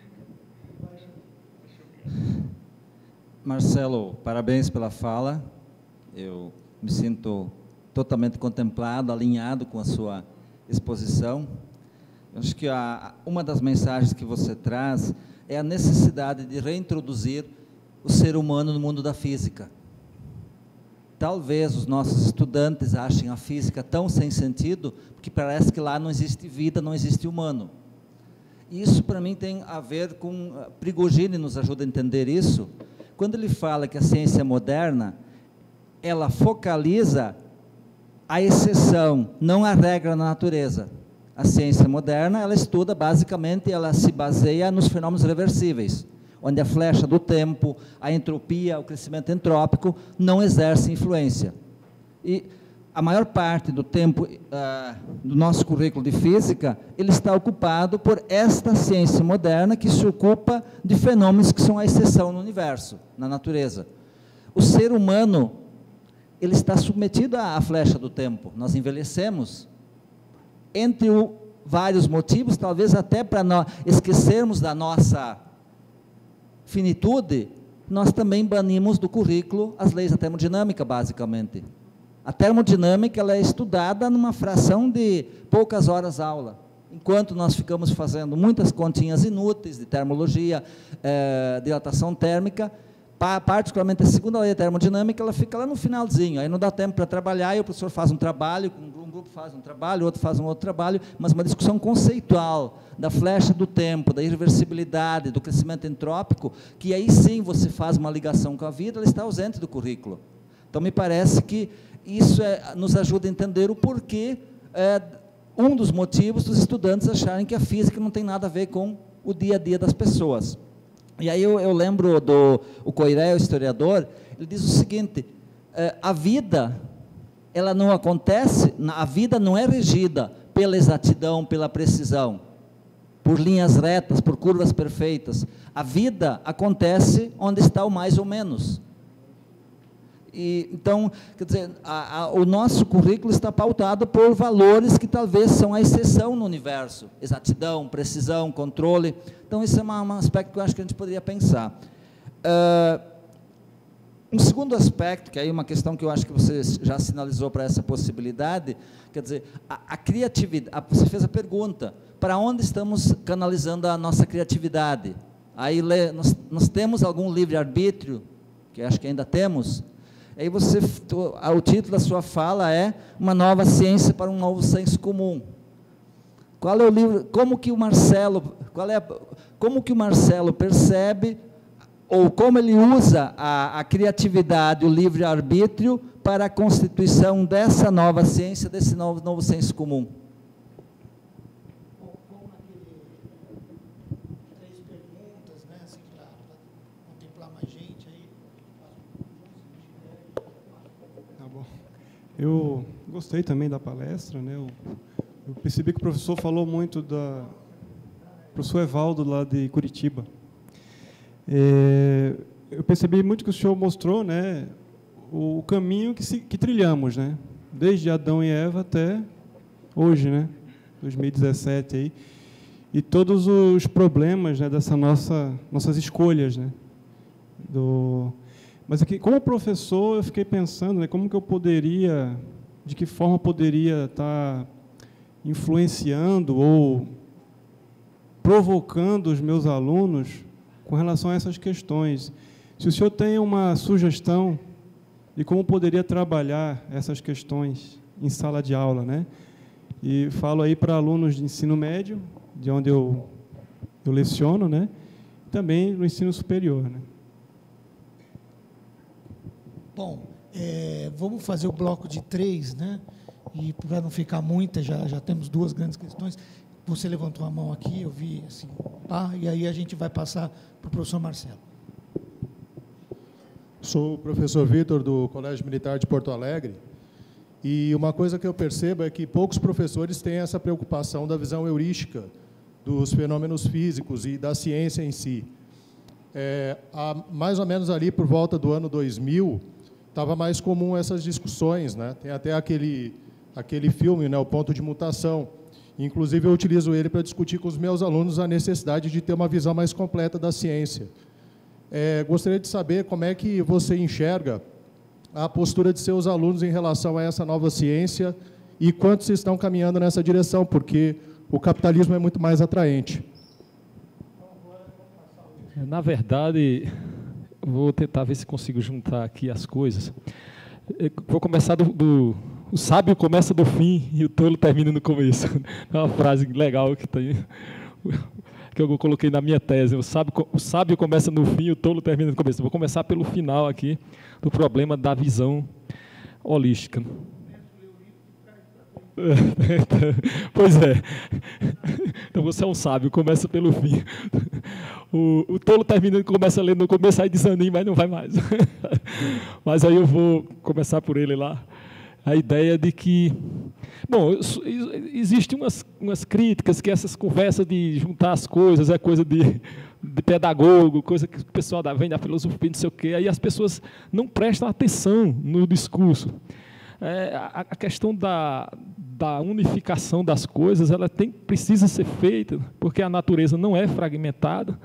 Marcelo, parabéns pela fala. Eu me sinto totalmente contemplado, alinhado com a sua exposição. Eu acho que a, uma das mensagens que você traz é a necessidade de reintroduzir o ser humano no mundo da física. Talvez os nossos estudantes achem a física tão sem sentido, porque parece que lá não existe vida, não existe humano. Isso, para mim, tem a ver com... Prigogine nos ajuda a entender isso, quando ele fala que a ciência moderna, ela focaliza a exceção, não a regra na natureza. A ciência moderna, ela estuda, basicamente, ela se baseia nos fenômenos reversíveis, onde a flecha do tempo, a entropia, o crescimento entrópico, não exercem influência. E a maior parte do tempo uh, do nosso currículo de física, ele está ocupado por esta ciência moderna que se ocupa de fenômenos que são a exceção no universo, na natureza. O ser humano, ele está submetido à flecha do tempo. Nós envelhecemos, entre o, vários motivos, talvez até para nós esquecermos da nossa finitude, nós também banimos do currículo as leis da termodinâmica, basicamente. A termodinâmica, ela é estudada numa fração de poucas horas aula, enquanto nós ficamos fazendo muitas continhas inúteis de termologia, eh, dilatação térmica, pa, particularmente a segunda lei da termodinâmica, ela fica lá no finalzinho, aí não dá tempo para trabalhar, e o professor faz um trabalho, um grupo faz um trabalho, outro faz um outro trabalho, mas uma discussão conceitual da flecha do tempo, da irreversibilidade, do crescimento entrópico, que aí sim você faz uma ligação com a vida, ela está ausente do currículo. Então, me parece que isso é, nos ajuda a entender o porquê, é, um dos motivos dos estudantes acharem que a física não tem nada a ver com o dia a dia das pessoas. E aí eu, eu lembro do o Coiré, o historiador, ele diz o seguinte, é, a vida, ela não acontece, a vida não é regida pela exatidão, pela precisão, por linhas retas, por curvas perfeitas. A vida acontece onde está o mais ou menos. E, então, quer dizer, a, a, o nosso currículo está pautado por valores que talvez são a exceção no universo, exatidão, precisão, controle. Então, isso é uma, um aspecto que eu acho que a gente poderia pensar. Uh, um segundo aspecto, que aí é uma questão que eu acho que você já sinalizou para essa possibilidade, quer dizer, a, a criatividade, a, você fez a pergunta, para onde estamos canalizando a nossa criatividade? Aí nós, nós temos algum livre-arbítrio, que acho que ainda temos. Aí você, o título da sua fala é Uma Nova Ciência para um Novo Senso Comum. Qual é o livro, como que o Marcelo, qual é, como que o Marcelo percebe, ou como ele usa a, a criatividade, o livre-arbítrio, para a constituição dessa nova ciência, desse novo, novo senso comum? Eu gostei também da palestra, né? Eu, eu percebi que o professor falou muito da... O professor Evaldo, lá de Curitiba. É, eu percebi muito que o senhor mostrou, né, o caminho que, se, que trilhamos, né? Desde Adão e Eva até hoje, né? dois mil e dezessete, aí. E todos os problemas, né, dessa nossa, nossas escolhas, né? Do... Mas aqui, como professor, eu fiquei pensando, né, como que eu poderia, de que forma eu poderia estar influenciando ou provocando os meus alunos com relação a essas questões. Se o senhor tem uma sugestão de como poderia trabalhar essas questões em sala de aula, né? E falo aí para alunos de ensino médio, de onde eu, eu leciono, né? Também no ensino superior, né? Bom, é, vamos fazer o bloco de três, né? E para não ficar muita, já, já temos duas grandes questões. Você levantou a mão aqui, eu vi assim, pá, e aí a gente vai passar para o professor Marcelo. Sou o professor Vitor, do Colégio Militar de Porto Alegre, e uma coisa que eu percebo é que poucos professores têm essa preocupação da visão heurística dos fenômenos físicos e da ciência em si. É, há, mais ou menos ali por volta do ano dois mil, estava mais comum essas discussões, né? Tem até aquele, aquele filme, né, O Ponto de Mutação. Inclusive, eu utilizo ele para discutir com os meus alunos a necessidade de ter uma visão mais completa da ciência. É, gostaria de saber como é que você enxerga a postura de seus alunos em relação a essa nova ciência e quantos estão caminhando nessa direção, porque o capitalismo é muito mais atraente. Na verdade, vou tentar ver se consigo juntar aqui as coisas. Vou começar do, do... O sábio começa do fim e o tolo termina no começo. É uma frase legal que tem... que eu coloquei na minha tese. O sábio, o sábio começa no fim e o tolo termina no começo. Vou começar pelo final aqui, do problema da visão holística. Pois é. Então você é um sábio, começa pelo fim. O, o tolo termina, começa a ler no começo, aí desanima, mas não vai mais. Mas aí eu vou começar por ele lá. A ideia de que... Bom, existem umas, umas críticas que essas conversas de juntar as coisas é coisa de, de pedagogo, coisa que o pessoal da, vem da filosofia, não sei o quê, aí as pessoas não prestam atenção no discurso. É, a, a questão da, da unificação das coisas, ela tem, precisa ser feita, porque a natureza não é fragmentada,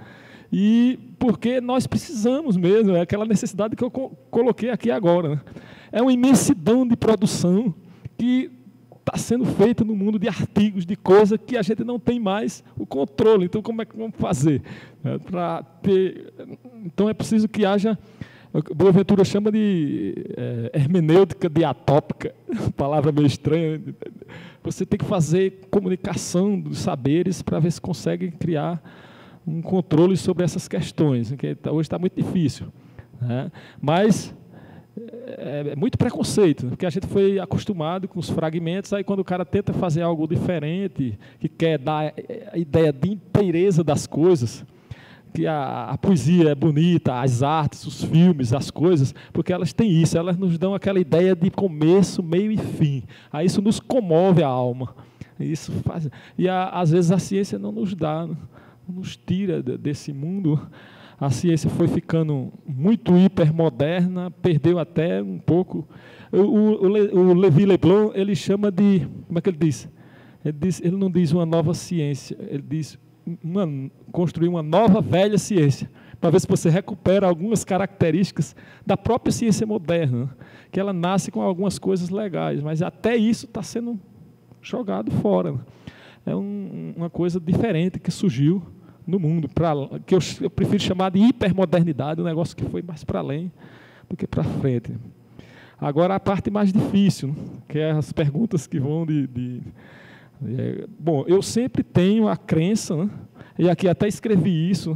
e porque nós precisamos mesmo, é aquela necessidade que eu co coloquei aqui agora, né? É uma imensidão de produção que está sendo feita no mundo de artigos, de coisas que a gente não tem mais o controle. Então, como é que vamos fazer? É, para ter... Então, é preciso que haja... Boaventura chama de é, hermenêutica diatópica, palavra meio estranha. Você tem que fazer comunicação dos saberes para ver se consegue criar um controle sobre essas questões, que hoje está muito difícil, né? Mas é, é muito preconceito, porque a gente foi acostumado com os fragmentos, aí quando o cara tenta fazer algo diferente, que quer dar a ideia de inteireza das coisas, que a, a poesia é bonita, as artes, os filmes, as coisas, porque elas têm isso, elas nos dão aquela ideia de começo, meio e fim. Aí isso nos comove a alma. Isso faz, e a, às vezes a ciência não nos dá, não nos tira desse mundo. A ciência foi ficando muito hipermoderna, perdeu até um pouco. O, o, o Levi Leblon, ele chama de, como é que ele diz? Ele, diz, ele não diz uma nova ciência, ele diz uma, construir uma nova velha ciência, para ver se você recupera algumas características da própria ciência moderna, que ela nasce com algumas coisas legais, mas até isso está sendo jogado fora. É um, uma coisa diferente que surgiu no mundo, pra, que eu, eu prefiro chamar de hipermodernidade, um negócio que foi mais para além do que para frente. Agora, a parte mais difícil, que é as perguntas que vão de... de, de é, bom, eu sempre tenho a crença, né, e aqui até escrevi isso,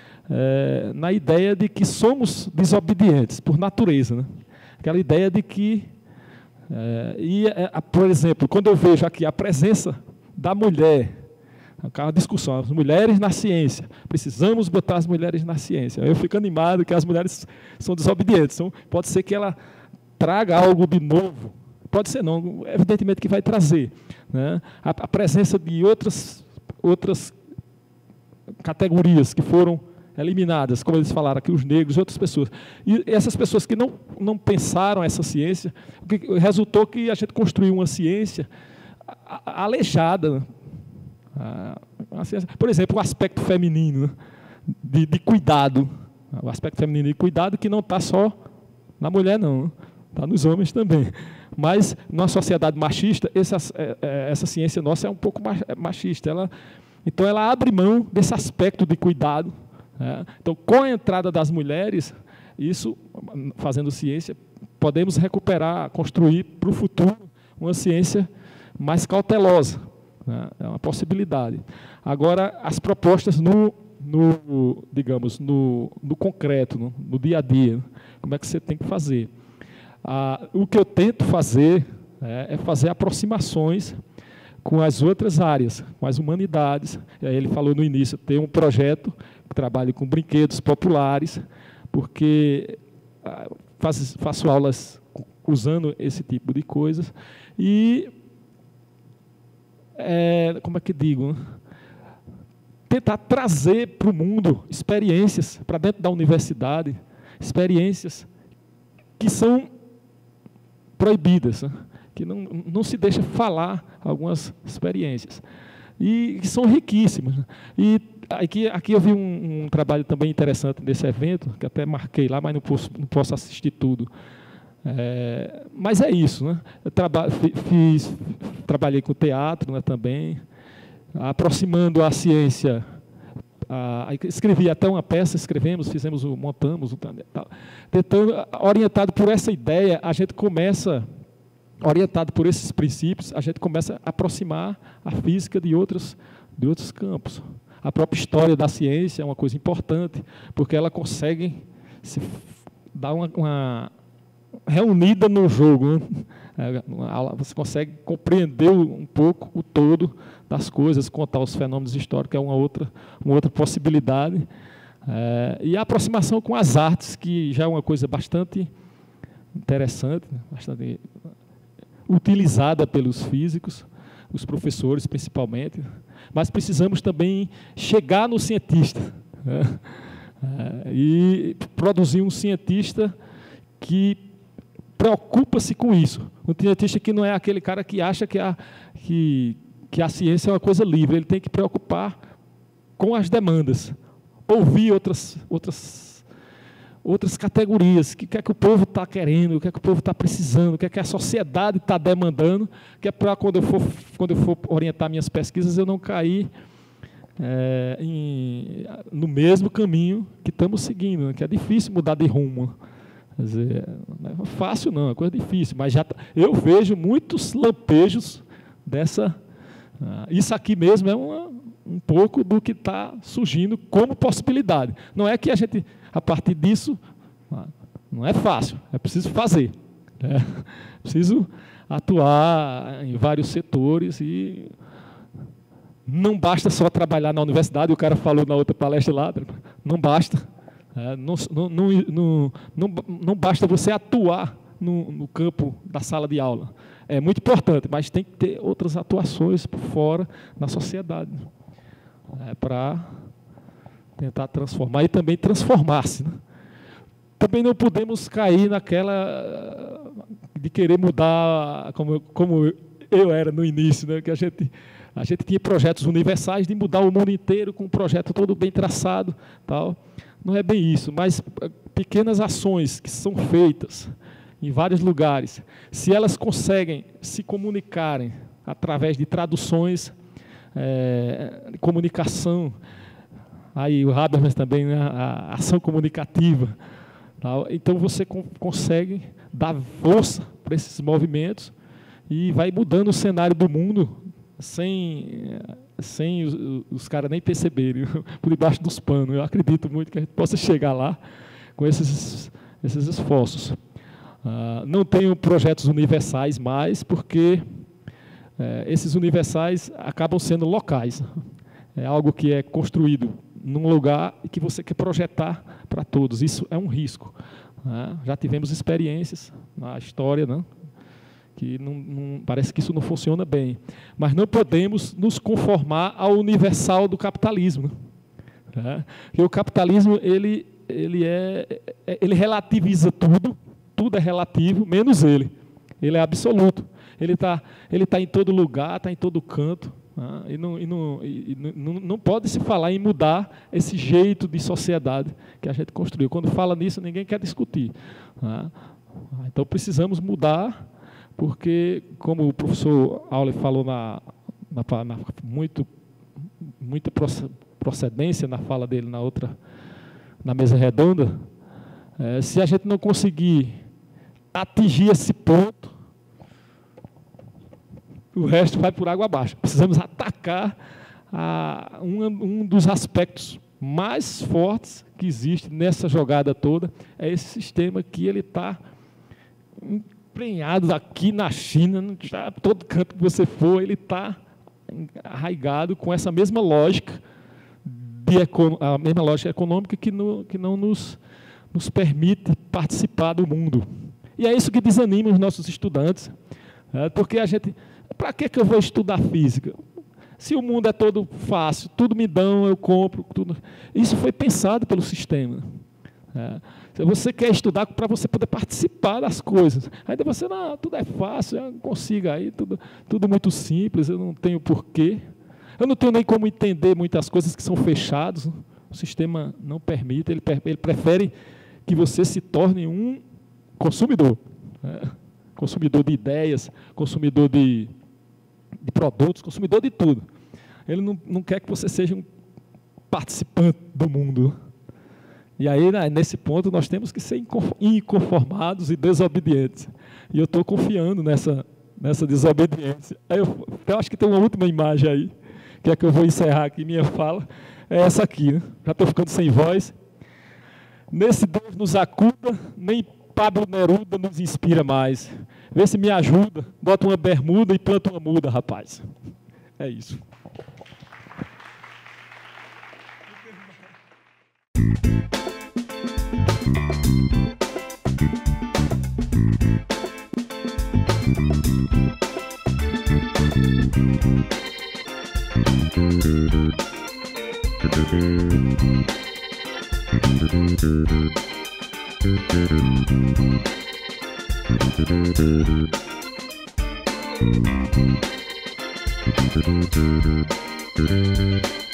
é, na ideia de que somos desobedientes, por natureza. Né? Aquela ideia de que... É, e, é, por exemplo, quando eu vejo aqui a presença da mulher, aquela discussão, as mulheres na ciência, precisamos botar as mulheres na ciência. Eu fico animado que as mulheres são desobedientes. Então, pode ser que ela traga algo de novo. Pode ser não, evidentemente que vai trazer. Né? A, a presença de outras, outras categorias que foram eliminadas, como eles falaram aqui, os negros e outras pessoas. E essas pessoas que não, não pensaram essa ciência, o que resultou que a gente construiu uma ciência aleijada. A ciência, por exemplo, o aspecto feminino, de, de cuidado. O aspecto feminino de cuidado que não está só na mulher, não. Está nos homens também. Mas, numa sociedade machista, essa, essa ciência nossa é um pouco machista. Ela, então, ela abre mão desse aspecto de cuidado. Né? Então, com a entrada das mulheres, Isso, fazendo ciência, podemos recuperar, construir para o futuro uma ciência mais cautelosa, né? É uma possibilidade. Agora, as propostas no, no digamos, no, no concreto, no, no dia a dia, como é que você tem que fazer? Ah, o que eu tento fazer é, é fazer aproximações com as outras áreas, com as humanidades. E aí ele falou no início, tem um projeto que trabalha com brinquedos populares, porque ah, faço, faço aulas usando esse tipo de coisas. E, é, como é que digo, tentar trazer para o mundo experiências, para dentro da universidade, experiências que são proibidas, né? Que não, não se deixa falar algumas experiências, e que são riquíssimas. E aqui, aqui eu vi um, um trabalho também interessante desse evento, que até marquei lá, mas não posso, não posso assistir tudo. É, mas é isso, né? Eu traba, fiz, trabalhei com teatro, né, também, aproximando a ciência. A, escrevi até uma peça, escrevemos, fizemos, montamos, tal, tentando, orientado por essa ideia, a gente começa, orientado por esses princípios, a gente começa a aproximar a física de outros, de outros campos. A própria história da ciência é uma coisa importante, porque ela consegue se dar uma, uma reunida no jogo, né? Você consegue compreender um pouco o todo das coisas, contar os fenômenos históricos, é uma outra, uma outra possibilidade. É, e a aproximação com as artes, que já é uma coisa bastante interessante, bastante utilizada pelos físicos, os professores principalmente, mas precisamos também chegar no cientista, né? É, e produzir um cientista que preocupa-se com isso. Um cientista que não é aquele cara que acha que a, que, que a ciência é uma coisa livre, ele tem que preocupar com as demandas, ouvir outras, outras, outras categorias, o que é que o povo está querendo, o que é que o povo está precisando, o que é que a sociedade está demandando, que é para quando eu for, quando eu for orientar minhas pesquisas, eu não cair é, em, no mesmo caminho que estamos seguindo, né? Que é difícil mudar de rumo. Quer dizer, não é fácil não, é coisa difícil, mas já eu vejo muitos lampejos dessa. Ah, isso aqui mesmo é uma, um pouco do que está surgindo como possibilidade. Não é que a gente, a partir disso, não é fácil, é preciso fazer. É preciso atuar em vários setores e não basta só trabalhar na universidade, o cara falou na outra palestra lá, não basta. É, não, não, não, não, não basta você atuar no, no campo da sala de aula. É muito importante, mas tem que ter outras atuações por fora na sociedade, é, para tentar transformar e também transformar-se, né? Também não podemos cair naquela de querer mudar, como, como eu era no início, né? Que a gente, a gente tinha projetos universais de mudar o mundo inteiro com um projeto todo bem traçado, tal. Não é bem isso, mas pequenas ações que são feitas em vários lugares, se elas conseguem se comunicarem através de traduções, é, de comunicação, aí o Habermas também, né, a ação comunicativa, tal, então você com, consegue dar força para esses movimentos e vai mudando o cenário do mundo sem... sem os, os caras nem perceberem, por debaixo dos panos. Eu acredito muito que a gente possa chegar lá com esses, esses esforços. Ah, não tenho projetos universais mais, porque eh, esses universais acabam sendo locais. É algo que é construído num lugar e que você quer projetar para todos. Isso é um risco, né? Já tivemos experiências na história, né? Que não, não, parece que isso não funciona bem. Mas não podemos nos conformar ao universal do capitalismo. Né? Porque o capitalismo ele, ele, é, ele relativiza tudo, tudo é relativo, menos ele. Ele é absoluto. Ele está ele tá em todo lugar, está em todo canto. Né? E, não, e, não, e não, não pode se falar em mudar esse jeito de sociedade que a gente construiu. Quando fala nisso, ninguém quer discutir. Né? Então, precisamos mudar, porque, como o professor Auler falou, na, na, na, muito, muita procedência na fala dele na outra, na mesa redonda, É, se a gente não conseguir atingir esse ponto, o resto vai por água abaixo. Precisamos atacar a, um, um dos aspectos mais fortes que existe nessa jogada toda, é esse sistema que ele está emprenhado aqui na China, já, todo canto que você for, ele está arraigado com essa mesma lógica, de, a mesma lógica econômica que, no, que não nos, nos permite participar do mundo. E é isso que desanima os nossos estudantes, é, porque a gente... Para que, que eu vou estudar física? Se o mundo é todo fácil, tudo me dão, eu compro, tudo. Isso foi pensado pelo sistema. É. Se você quer estudar para você poder participar das coisas, aí você, não, tudo é fácil, eu consigo aí, tudo, tudo muito simples, eu não tenho porquê. Eu não tenho nem como entender muitas coisas que são fechadas, o sistema não permite, ele, ele prefere que você se torne um consumidor. É. Consumidor de ideias, consumidor de, de produtos, consumidor de tudo. Ele não, não quer que você seja um participante do mundo. E aí, nesse ponto, nós temos que ser inconformados e desobedientes. E eu estou confiando nessa, nessa desobediência. Aí eu, eu acho que tem uma última imagem aí, que é que eu vou encerrar aqui minha fala, é essa aqui. Né? Já estou ficando sem voz. Nesse Deus nos acuda, nem Pablo Neruda nos inspira mais. Vê se me ajuda, bota uma bermuda e planta uma muda, rapaz. É isso. Thank you.